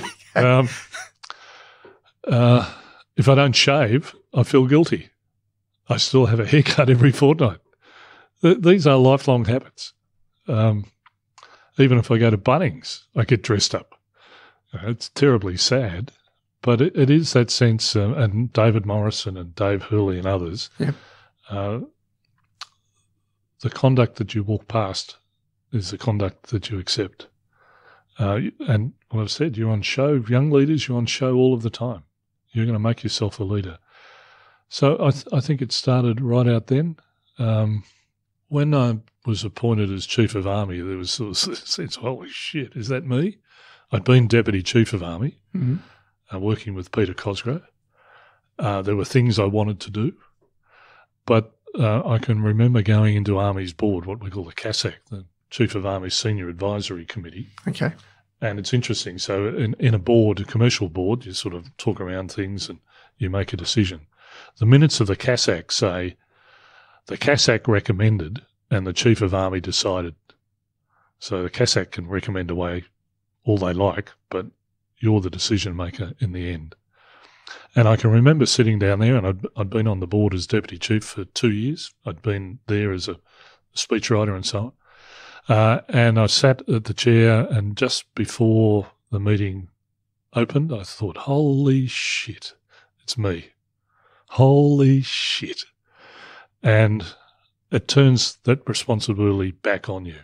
If I don't shave, I feel guilty. I still have a haircut every fortnight. These are lifelong habits. Even if I go to Bunnings, I get dressed up. It's terribly sad, but it is that sense, and David Morrison and Dave Hurley and others, the conduct that you walk past is the conduct that you accept. And what I've said, you're on show, young leaders, you're on show all of the time. You're going to make yourself a leader. So I think it started right out then when I was appointed as Chief of Army, there was sort of a sense, holy shit, is that me? I'd been Deputy Chief of Army, working with Peter Cosgrove. There were things I wanted to do, but I can remember going into Army's board, what we call the CASAC, the Chief of Army's Senior Advisory Committee. Okay. And it's interesting. So in a board, a commercial board, you sort of talk around things and you make a decision. The minutes of the CASAC say the CASAC recommended and the Chief of Army decided. So the CASAC can recommend away all they like, but you're the decision maker in the end. And I can remember sitting down there, and I'd been on the board as Deputy Chief for 2 years. I'd been there as a speechwriter and so on. And I sat at the chair, and just before the meeting opened, I thought, holy shit, it's me. Holy shit. And it turns that responsibility back on you.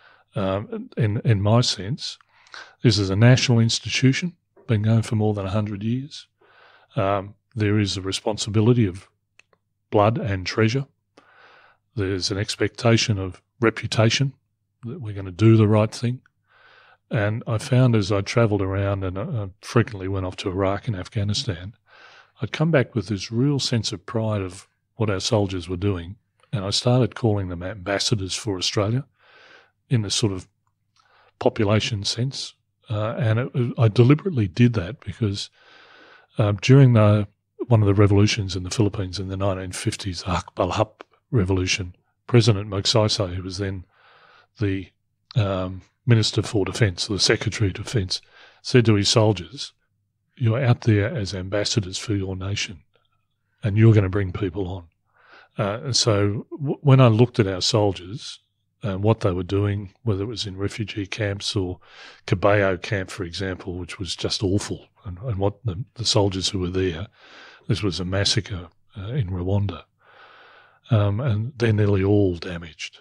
In my sense, this is a national institution, been going for more than 100 years. There is a responsibility of blood and treasure. There's an expectation of reputation, that we're going to do the right thing. And I found as I travelled around, and I frequently went off to Iraq and Afghanistan, I'd come back with this real sense of pride of what our soldiers were doing. And I started calling them ambassadors for Australia in the sort of population sense. I deliberately did that because during one of the revolutions in the Philippines in the 1950s, the Hak-Balhap revolution, President Magsaysay, who was then the Minister for Defence, the Secretary of Defence, said to his soldiers, you're out there as ambassadors for your nation and you're going to bring people on. And so when I looked at our soldiers and what they were doing, whether it was in refugee camps or Caballo camp, for example, which was just awful, and what the soldiers who were there, this was a massacre in Rwanda, and they're nearly all damaged.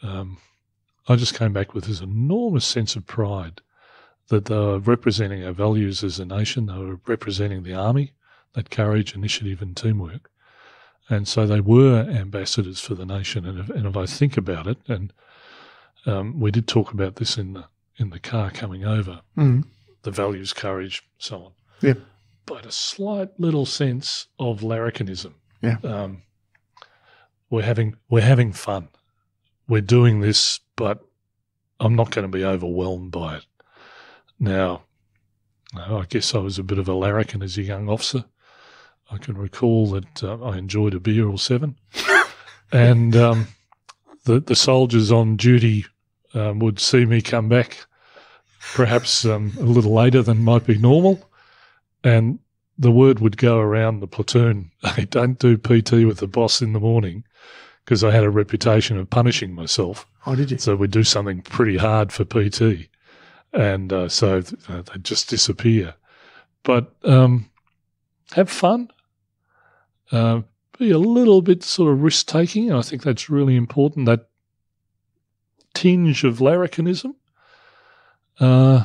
I just came back with this enormous sense of pride that they were representing our values as a nation, they were representing the army, that courage, initiative and teamwork. And so they were ambassadors for the nation. And if I think about it, and we did talk about this in the car coming over, the values, courage, so on. Yeah. But a slight little sense of larrikinism. Yeah. We're having fun. We're doing this, but I'm not going to be overwhelmed by it. Now, I guess I was a bit of a larrikin as a young officer. I can recall that I enjoyed a beer or seven, and the soldiers on duty would see me come back perhaps a little later than might be normal, and the word would go around the platoon, hey, don't do PT with the boss in the morning, because I had a reputation of punishing myself. Oh, did you? So we'd do something pretty hard for PT, and so they'd just disappear. But have fun. Be a little bit sort of risk-taking. I think that's really important, that tinge of larrikinism. But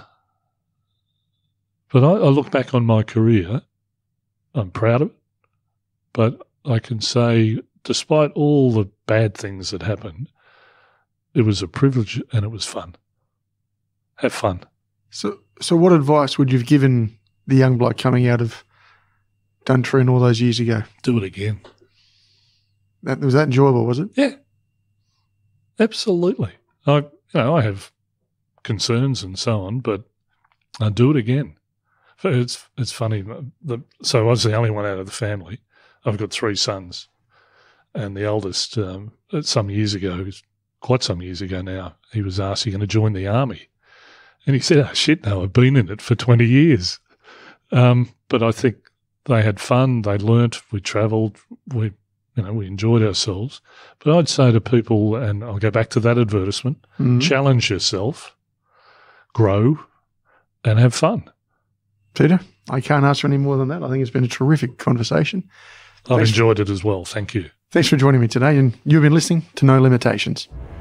I look back on my career, I'm proud of it, but I can say despite all the bad things that happened, it was a privilege and it was fun. Have fun. So what advice would you have given the young bloke coming out of Duntrine all those years ago? Do it again. Was that enjoyable, was it? Yeah, absolutely. I have concerns and so on, but I'd do it again. It's funny. So I was the only one out of the family. I've got 3 sons, and the eldest, some years ago, quite some years ago now, he was asked, "Are you going to join the army?" And he said, "Oh shit, no, I've been in it for 20 years." But I think they had fun, they learnt, we travelled, we enjoyed ourselves. But I'd say to people, and I'll go back to that advertisement, challenge yourself, grow, and have fun. Peter, I can't ask for any more than that. I think it's been a terrific conversation. I've enjoyed it as well. Thank you. Thanks for joining me today, and you've been listening to No Limitations.